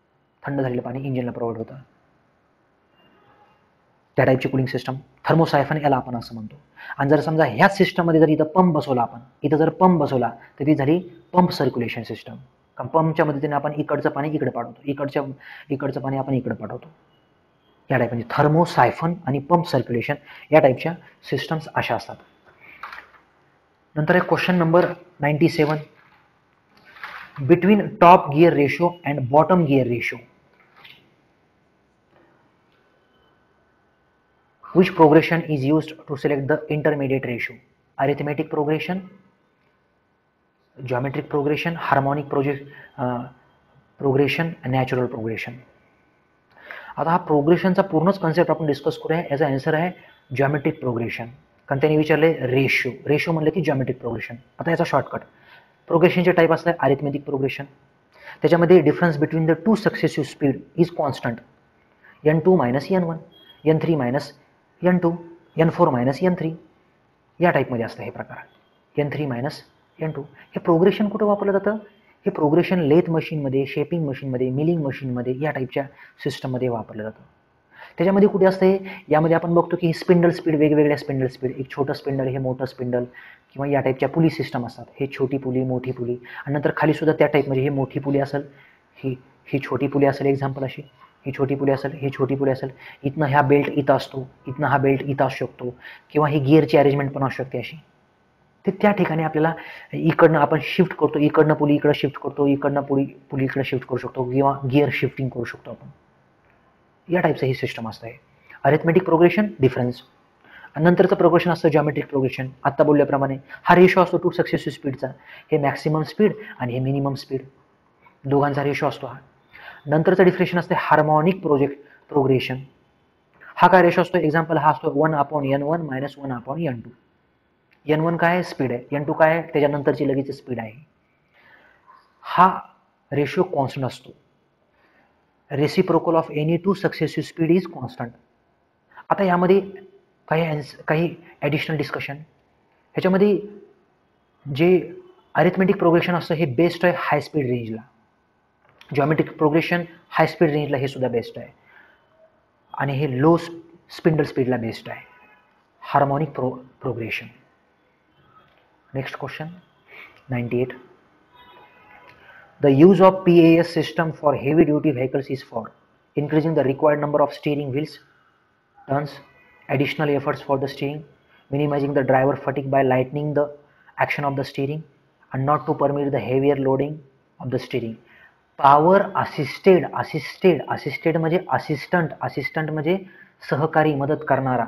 S1: त्या टाईपची कूलिंग सिस्टम थर्मोसायफन याला आपण असं म्हणतो. आणि जर समजा ह्याच सिस्टममध्ये जर इथं पंप बसवला तर ती झाली पंप सर्क्युलेशन सिस्टम. कारण पंपच्या मदतीने आपण इकडचं पाणी इकडे पाठवतो, इकडचं पाणी आपण इकडे पाठवतो. या टाईप म्हणजे थर्मोसायफन आणि पंप सर्क्युलेशन या टाईपच्या सिस्टम्स अशा असतात. नंतर आहे question number 97. Between top gear ratio and bottom gear ratio which progression is used to select the intermediate ratio? Arithmetic progression, geometric progression, harmonic progression, natural progression. आता हा प्रोग्रेशनचा पूर्णच कन्सेप्ट आपण डिस्कस करूया. याचा आन्सर आहे जॉमेट्रिक प्रोग्रेशन. कारण त्यांनी विचारले रेशो म्हणले की जॉमेट्रिक प्रोग्रेशन. आता याचा शॉर्टकट. प्रोग्रेशनचे टाईप असतात अरिथमेटिक प्रोग्रेशन. त्याच्यामध्ये difference between the two successive speed is constant. n2 - n1, n3 - n2, n4 - n3 या टाईपमध्ये असतं हे प्रकार. n3 - n2 हे प्रोग्रेशन कुठं वापरलं जातं. हे प्रोग्रेशन लेथ मशीनमध्ये, शेपिंग मशीनमध्ये, मिलिंग मशीनमध्ये या टाईपच्या सिस्टममध्ये वापरलं जातं. त्याच्यामध्ये कुठे असते, यामध्ये आपण बघतो की स्पिंडल स्पीड, वेगवेगळ्या स्पिंडल स्पीड, एक छोटं स्पिंडल, हे मोठं स्पिंडल किंवा या टाईपच्या पुली सिस्टम असतात. हे छोटी पुली, मोठी पुली आणि नंतर खाली सुद्धा त्या टाईप, म्हणजे हे मोठी पुली असेल, ही छोटी पुली असेल, एक्झाम्पल अशी ही छोटी पुली असेल, ही छोटी पुली असेल, इथनं ह्या बेल्ट इथं असतो, इथनं हा बेल्ट इथं असू शकतो किंवा ही गिअरची अरेंजमेंट पण असू शकते अशी. तर त्या ठिकाणी आपल्याला इकडनं आपण शिफ्ट करतो, इकडनं पुली इकडं शिफ्ट करतो, इकडनं पुली इकडे शिफ्ट करू शकतो किंवा गिअर शिफ्टिंग करू शकतो आपण. या टाईपचं ही सिस्टम असतं. आहे अरिथमेटिक प्रोग्रेशन, डिफरन्स. नंतरचं प्रोग्रेशन असतं जॉमेट्रिक प्रोग्रेशन. आत्ता बोलल्याप्रमाणे हा रेशो असतो टू सक्सेसिव्ह स्पीडचा. हे मॅक्सिमम स्पीड आणि हे मिनिमम स्पीड, दोघांचा रेशो असतो हा. नंतरचं डिफरेशन असते हार्मोनिक प्रोग्रेशन. हा काय रेशो असतो, एक्झाम्पल हा असतो 1/n1 - 1/n2. n1 काय आहे, स्पीड आहे, n2 काय आहे, त्याच्यानंतरची लगेच स्पीड आहे. हा रेशो कॉन्स्टंट असतो. Reciprocal of any two successive speed is constant. आता यामध्ये काही ॲडिशनल डिस्कशन. ह्याच्यामध्ये जे अरिथमेटिक प्रोग्रेशन असतं हे बेस्ट आहे हाय स्पीड रेंजला. जॉमेट्रिक प्रोग्रेशन हाय स्पीड रेंजला हे सुद्धा बेस्ट आहे आणि हे लो स्पिंडल स्पीडला बेस्ट आहे. Harmonic progression. Next question 98. The use of PAS system for heavy duty vehicles is for increasing the required number of steering wheels, turns, additional efforts for the steering, minimizing the driver fatigue by lightening the action of the steering, and not to permit the heavier loading of the steering. Power assisted म्हणजे assistant म्हणजे सहकारी, मदत करणारा.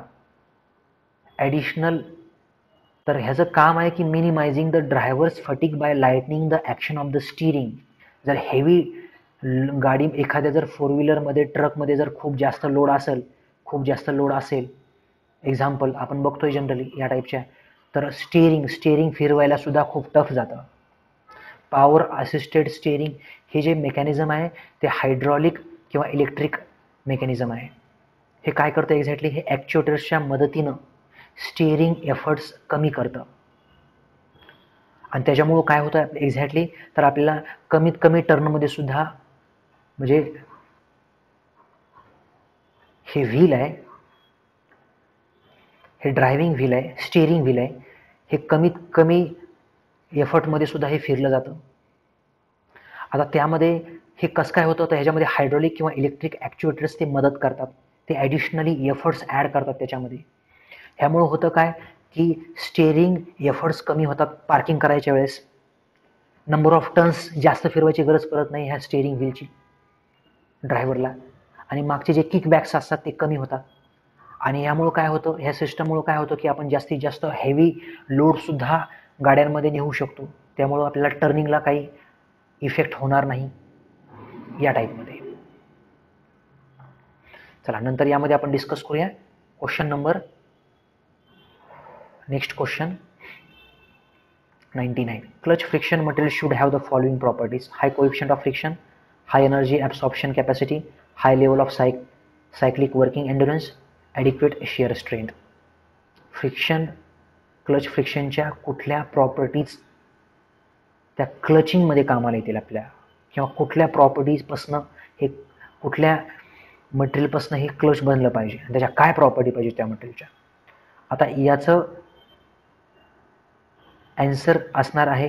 S1: Additional, तर ह्याचं काम आहे की minimizing the driver's fatigue by lightening the action of the steering. जर हेवी गाडी, एखाद्या जर फोर व्हीलरमध्ये, ट्रकमध्ये जर खूप जास्त लोड असेल, एक्झाम्पल आपण बघतोय जनरली या टाईपच्या, तर स्टिअरिंग फिरवायला सुद्धा खूप टफ जातं. पॉवर असिस्टेड स्टिअरिंग हे जे मेकॅनिझम आहे ते हायड्रॉलिक किंवा इलेक्ट्रिक मेकॅनिझम आहे. हे काय करतं एक्झॅक्टली, हे ॲक्च्युएटर्सच्या मदतीनं स्टिअरिंग एफर्ट्स कमी करतं आणि त्याच्यामुळं काय होतं एक्झॅक्टली, तर आपल्याला कमीत कमी टर्नमध्ये सुद्धा, म्हणजे हे व्हील आहे, हे ड्रायव्हिंग व्हील आहे, स्टिअरिंग व्हील आहे, हे कमीत कमी एफर्टमध्ये सुद्धा हे फिरलं जातं. आता त्यामध्ये हे कसं काय होतं, तर ह्याच्यामध्ये हायड्रॉलिक किंवा इलेक्ट्रिक ॲक्च्युएटर्स ते मदत करतात, ते ॲडिशनली एफर्ट्स ॲड करतात त्याच्यामध्ये. ह्यामुळं होतं काय की स्टिअरिंग एफर्ट्स कमी होतात. पार्किंग करायच्या वेळेस नंबर ऑफ टर्न्स जास्त फिरवायची गरज पडत नाही ह्या स्टिअरिंग व्हीलची ड्रायव्हरला, आणि मागचे जे किकबॅक्स असतात ते कमी होतात. आणि यामुळं काय होतं, ह्या सिस्टममुळं काय होतं की आपण जास्तीत जास्त हेवी लोडसुद्धा गाड्यांमध्ये नेऊ शकतो. त्यामुळं आपल्याला टर्निंगला काही इफेक्ट होणार नाही या टाईपमध्ये. चला नंतर यामध्ये आपण डिस्कस करूया question number. Next question 99. Clutch friction material should have the following properties: high coefficient of friction, high energy absorption capacity, high level of cyclic working endurance, adequate shear strength. Friction, clutch फ्रिक्शनच्या कुठल्या properties त्या क्लचिंगमध्ये कामाला येतील आपल्या, किंवा कुठल्या प्रॉपर्टीजपासनं, हे कुठल्या मटेरियलपासनं हे क्लच बनलं पाहिजे, त्याच्या काय प्रॉपर्टी पाहिजे त्या मटेरियलच्या. आता याचं ॲन्सर असणार आहे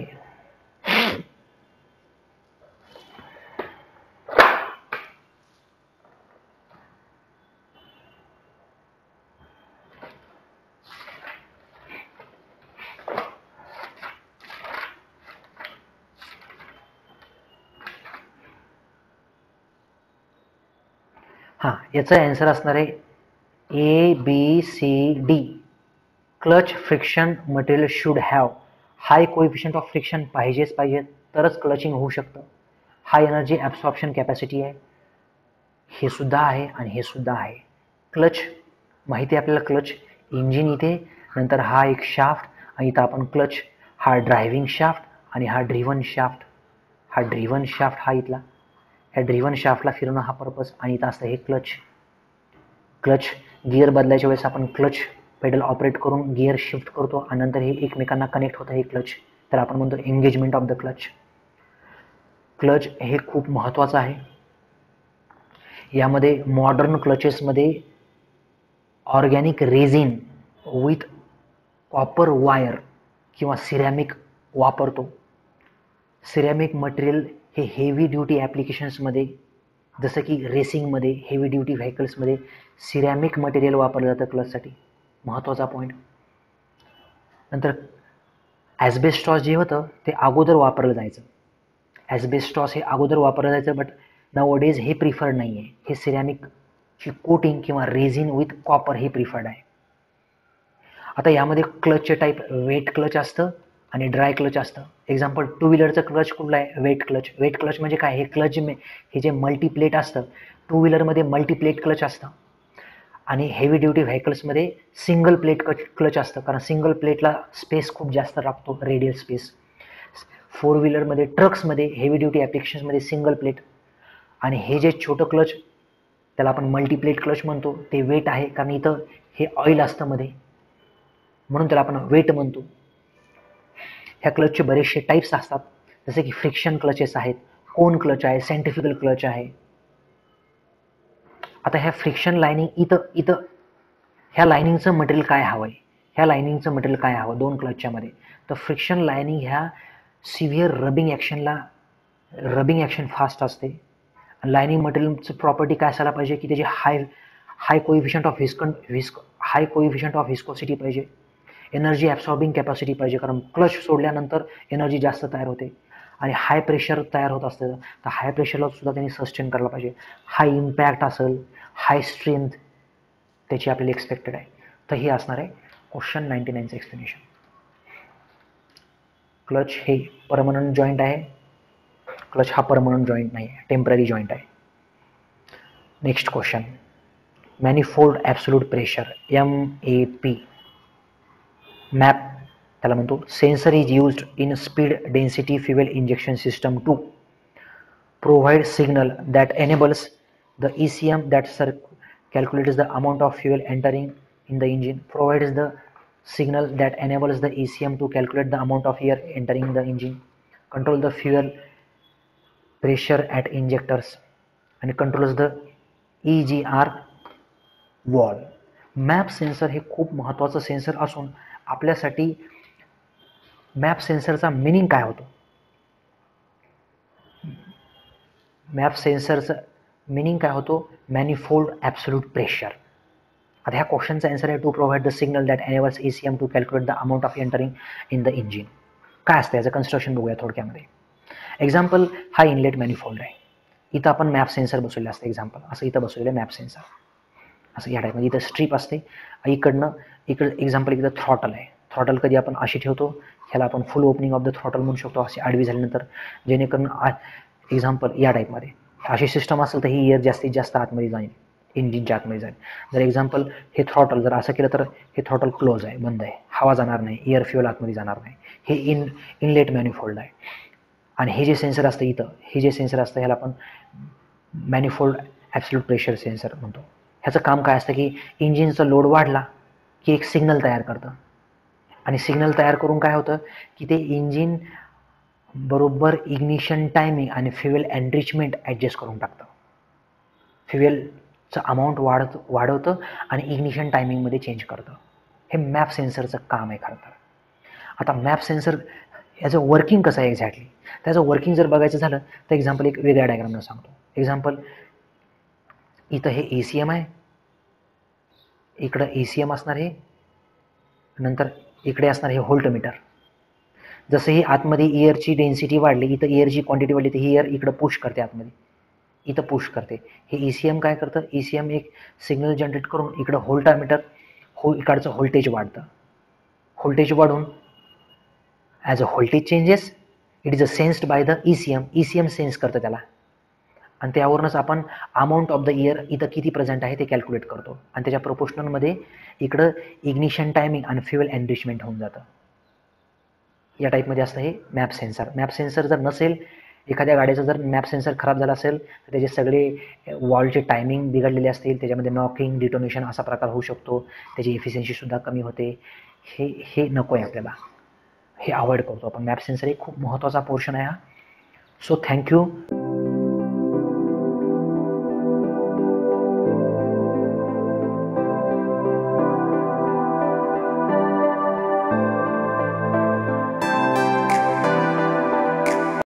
S1: याचं ॲन्सर असणार आहे ABCD. Clutch friction material should have high coefficient of friction, पाहिजे तरच क्लचिंग होऊ शकतं. हाय एनर्जी ॲब्सॉर्प्शन कॅपॅसिटी आहे, हे सुद्धा आहे आणि हे सुद्धा आहे. क्लच माहिती आहे आपल्याला, क्लच इंजिन इथे, नंतर हा एक शाफ्ट, आणि इथं आपण क्लच, हा ड्रायव्हिंग शाफ्ट आणि हा ड्रिव्हन शाफ्ट. हा इथला, ह्या ड्रिव्हन शाफ्टला फिरणं हा पर्पज, आणि इथं असतं हे क्लच गिअर बदलायच्या वेळेस आपण क्लच पेडल ऑपरेट करून गिअर शिफ्ट करतो आणि नंतर हे एकमेकांना कनेक्ट होतं हे क्लच, तर आपण म्हणतो engagement of the clutch. Clutch हे खूप महत्त्वाचं आहे. यामध्ये मॉडर्न क्लचेसमध्ये organic resin with copper wire किंवा सिरॅमिक वापरतो. सिरॅमिक मटेरियल हे हेवी ड्युटी ॲप्लिकेशन्समध्ये जसं की रेसिंगमध्ये, हेवी ड्युटी व्हेकल्समध्ये सिरॅमिक मटेरियल वापरलं जातं क्लचसाठी. महत्त्वाचा पॉईंट. नंतर ॲस्बेस्टॉस जे होतं ते अगोदर वापरलं जायचं. ॲस्बेस्टॉस हे अगोदर वापरलं जायचं, बट नाउअडेज हे प्रिफर्ड नाही आहे. हे सिरॅमिकची कोटिंग किंवा रेझिन विथ कॉपर हे प्रिफर्ड आहे. आता यामध्ये क्लचचे टाईप वेट क्लच असतं आणि ड्राय क्लच असतं. एक्झाम्पल टू व्हीलरचं क्लच कुठलं आहे? Weight clutch. वेट क्लच म्हणजे काय? हे क्लच हे जे मल्टीप्लेट असतं, टू व्हीलरमध्ये मल्टीप्लेट क्लच असतं आणि हेवी ड्युटी व्हेकल्समध्ये सिंगल प्लेट क्लच असतं, कारण सिंगल प्लेटला स्पेस खूप जास्त लागतो, रेडियल स्पेस. फोर व्हीलरमध्ये, ट्रक्समध्ये, हेवी ड्युटी ॲप्लिकेशन्समध्ये सिंगल प्लेट. आणि हे जे छोटं क्लच त्याला आपण मल्टीप्लेट क्लच म्हणतो, ते वेट आहे, कारण इथं हे ऑइल असतं मध्ये, म्हणून त्याला आपण वेट म्हणतो. ह्या क्लचचे बरेचसे टाईप्स असतात, जसे की फ्रिक्शन क्लचेस आहेत, कोन क्लच आहे, सेंट्रिफ्युगल क्लच आहे. आता ह्या फ्रिक्शन लाईनिंग इथं ह्या लाईनिंगचं मटेरियल काय हवं आहे? ह्या लाईनिंगचं मटेरियल काय हवं दोन क्लचच्या मध्ये? तर फ्रिक्शन लाईनिंग ह्या सिव्हिअर रबिंग ॲक्शन फास्ट असते. लाईनिंग मटेरियलचं प्रॉपर्टी काय असायला पाहिजे की त्याची हाय कोइफिशियंट ऑफ व्हिस्कोसिटी पाहिजे, एनर्जी ॲब्सॉर्बिंग कॅपॅसिटी पाहिजे, कारण क्लच सोडल्यानंतर एनर्जी जास्त तयार होते, आणि हाय प्रेशर तयार होत असतं, तर हाय प्रेशरला सुद्धा त्यांनी सस्टेन करायला पाहिजे. हाय इम्पॅक्ट असेल, हाय स्ट्रेंथ त्याची आपल्याला एक्सपेक्टेड आहे. तर हे असणार आहे क्वेश्चन 99चं एक्सप्लेनेशन. क्लच हे परमनंट जॉईंट आहे. क्लच हा परमनंट जॉईंट नाही आहे, टेम्पररी जॉईंट आहे. Next question, manifold absolute pressure MAP. MAP त्याला म्हणतो. Sensor is used in speed density fuel injection system to provide signal that enables the ECM that calculates the amount of fuel entering in the engine, provides the signal that enables the ECM to calculate the amount of air entering the engine, control the fuel pressure at injectors, and controls the EGR valve. MAP sensor हे खूप महत्त्वाचं sensor असून आपल्यासाठी map सेन्सरचा meaning काय होतो? Map सेन्सरचं meaning काय होतो? Manifold absolute pressure. आता ह्या क्वेश्चनचा आन्सर आहे to provide the signal that enables ECM to calculate the amount of entering in the engine. काय असतं याचं कन्स्ट्रक्शन बघूया थोडक्यामध्ये. एक्झाम्पल, हा इनलेट मॅनिफोल्ड आहे, इथं आपण मॅप सेन्सर बसवलेलं असतं. एक्झाम्पल असं इथं बसवलेलं मॅप सेन्सर असं या टाईपमध्ये. इथं स्ट्रीप असते, इकडं एक्झाम्पल इथं थ्रॉटल आहे. थ्रॉटल कधी आपण अशी ठेवतो, ह्याला आपण full opening of the throttle म्हणू शकतो, अशी आडवी झाल्यानंतर, जेणेकरून एक्झाम्पल या टाईपमध्ये अशी सिस्टम असेल तर ही एअर जास्तीत जास्त आतमध्ये जाईल, इंजिनच्या आतमध्ये जाईल. जर एक्झाम्पल हे थ्रॉटल जर असं केलं तर हे थ्रॉटल क्लोज आहे, बंद आहे, हवा जाणार नाही, एअर फ्युअल आतमध्ये जाणार नाही. हे इनलेट मॅनिफोल्ड आहे. आणि हे जे सेन्सर असतं इथं, हे जे सेन्सर असतं ह्याला आपण मॅनिफोल्ड ॲब्सोल्यूट प्रेशर सेन्सर म्हणतो. ह्याचं काम काय असतं की इंजिनचा लोड वाढला की एक सिग्नल तयार करतं, आणि सिग्नल तयार करून काय होतं की ते इंजिन बरोबर इग्निशन टायमिंग आणि फ्युएल एनरिचमेंट ॲडजस्ट करून टाकतं. फ्युएलचं अमाऊंट वाढवतं आणि इग्निशन टायमिंगमध्ये चेंज करतं. हे मॅप सेन्सरचं काम आहे खरं तर. आता मॅप सेन्सर याचं वर्किंग कसं आहे एक्झॅक्टली, त्याचं वर्किंग जर बघायचं झालं तर एक्झाम्पल एक वेगळ्या डायग्रामला सांगतो. एक्झाम्पल, इथं हे ECM आहे, इकडं ECM असणार आहे, नंतर इकडे असणार हे व्होल्टमीटर. जसं ही आतमध्ये एअरची डेन्सिटी वाढली, इथं एअरची क्वांटिटी वाढली, तर ही एअर इकडं पुश करते आतमध्ये, इथं पुश करते. हे ECM काय करतं, ECM एक सिग्नल जनरेट करून इकडं व्होल्टामीटर इकडचं व्होल्टेज वाढतं. व्होल्टेज वाढून as a voltage changes it is a sensed by the ECM sense करतं त्याला, आणि त्यावरूनच आपण अमाऊंट ऑफ द इयर इथं किती प्रेझेंट आहे ते कॅल्क्युलेट करतो, आणि त्याच्या प्रोपोर्शनलमध्ये इकडं इग्निशन टायमिंग आणि फ्युएल एनरिचमेंट होऊन जातं. या टाईपमध्ये असतं हे मॅप सेन्सर. मॅप सेन्सर जर नसेल, एखाद्या गाडीचं जर मॅप सेन्सर खराब झाला असेल तर त्याचे सगळे वॉलचे टायमिंग बिघडलेले असतील, त्याच्यामध्ये नॉकिंग, डिटोनेशन असा प्रकार होऊ शकतो, त्याची एफिशियन्सीसुद्धा कमी होते. हे नको आहे आपल्याला, हे अवॉइड करतो आपण. मॅप सेन्सर एक खूप महत्त्वाचा पोर्शन आहे हा. So thank you.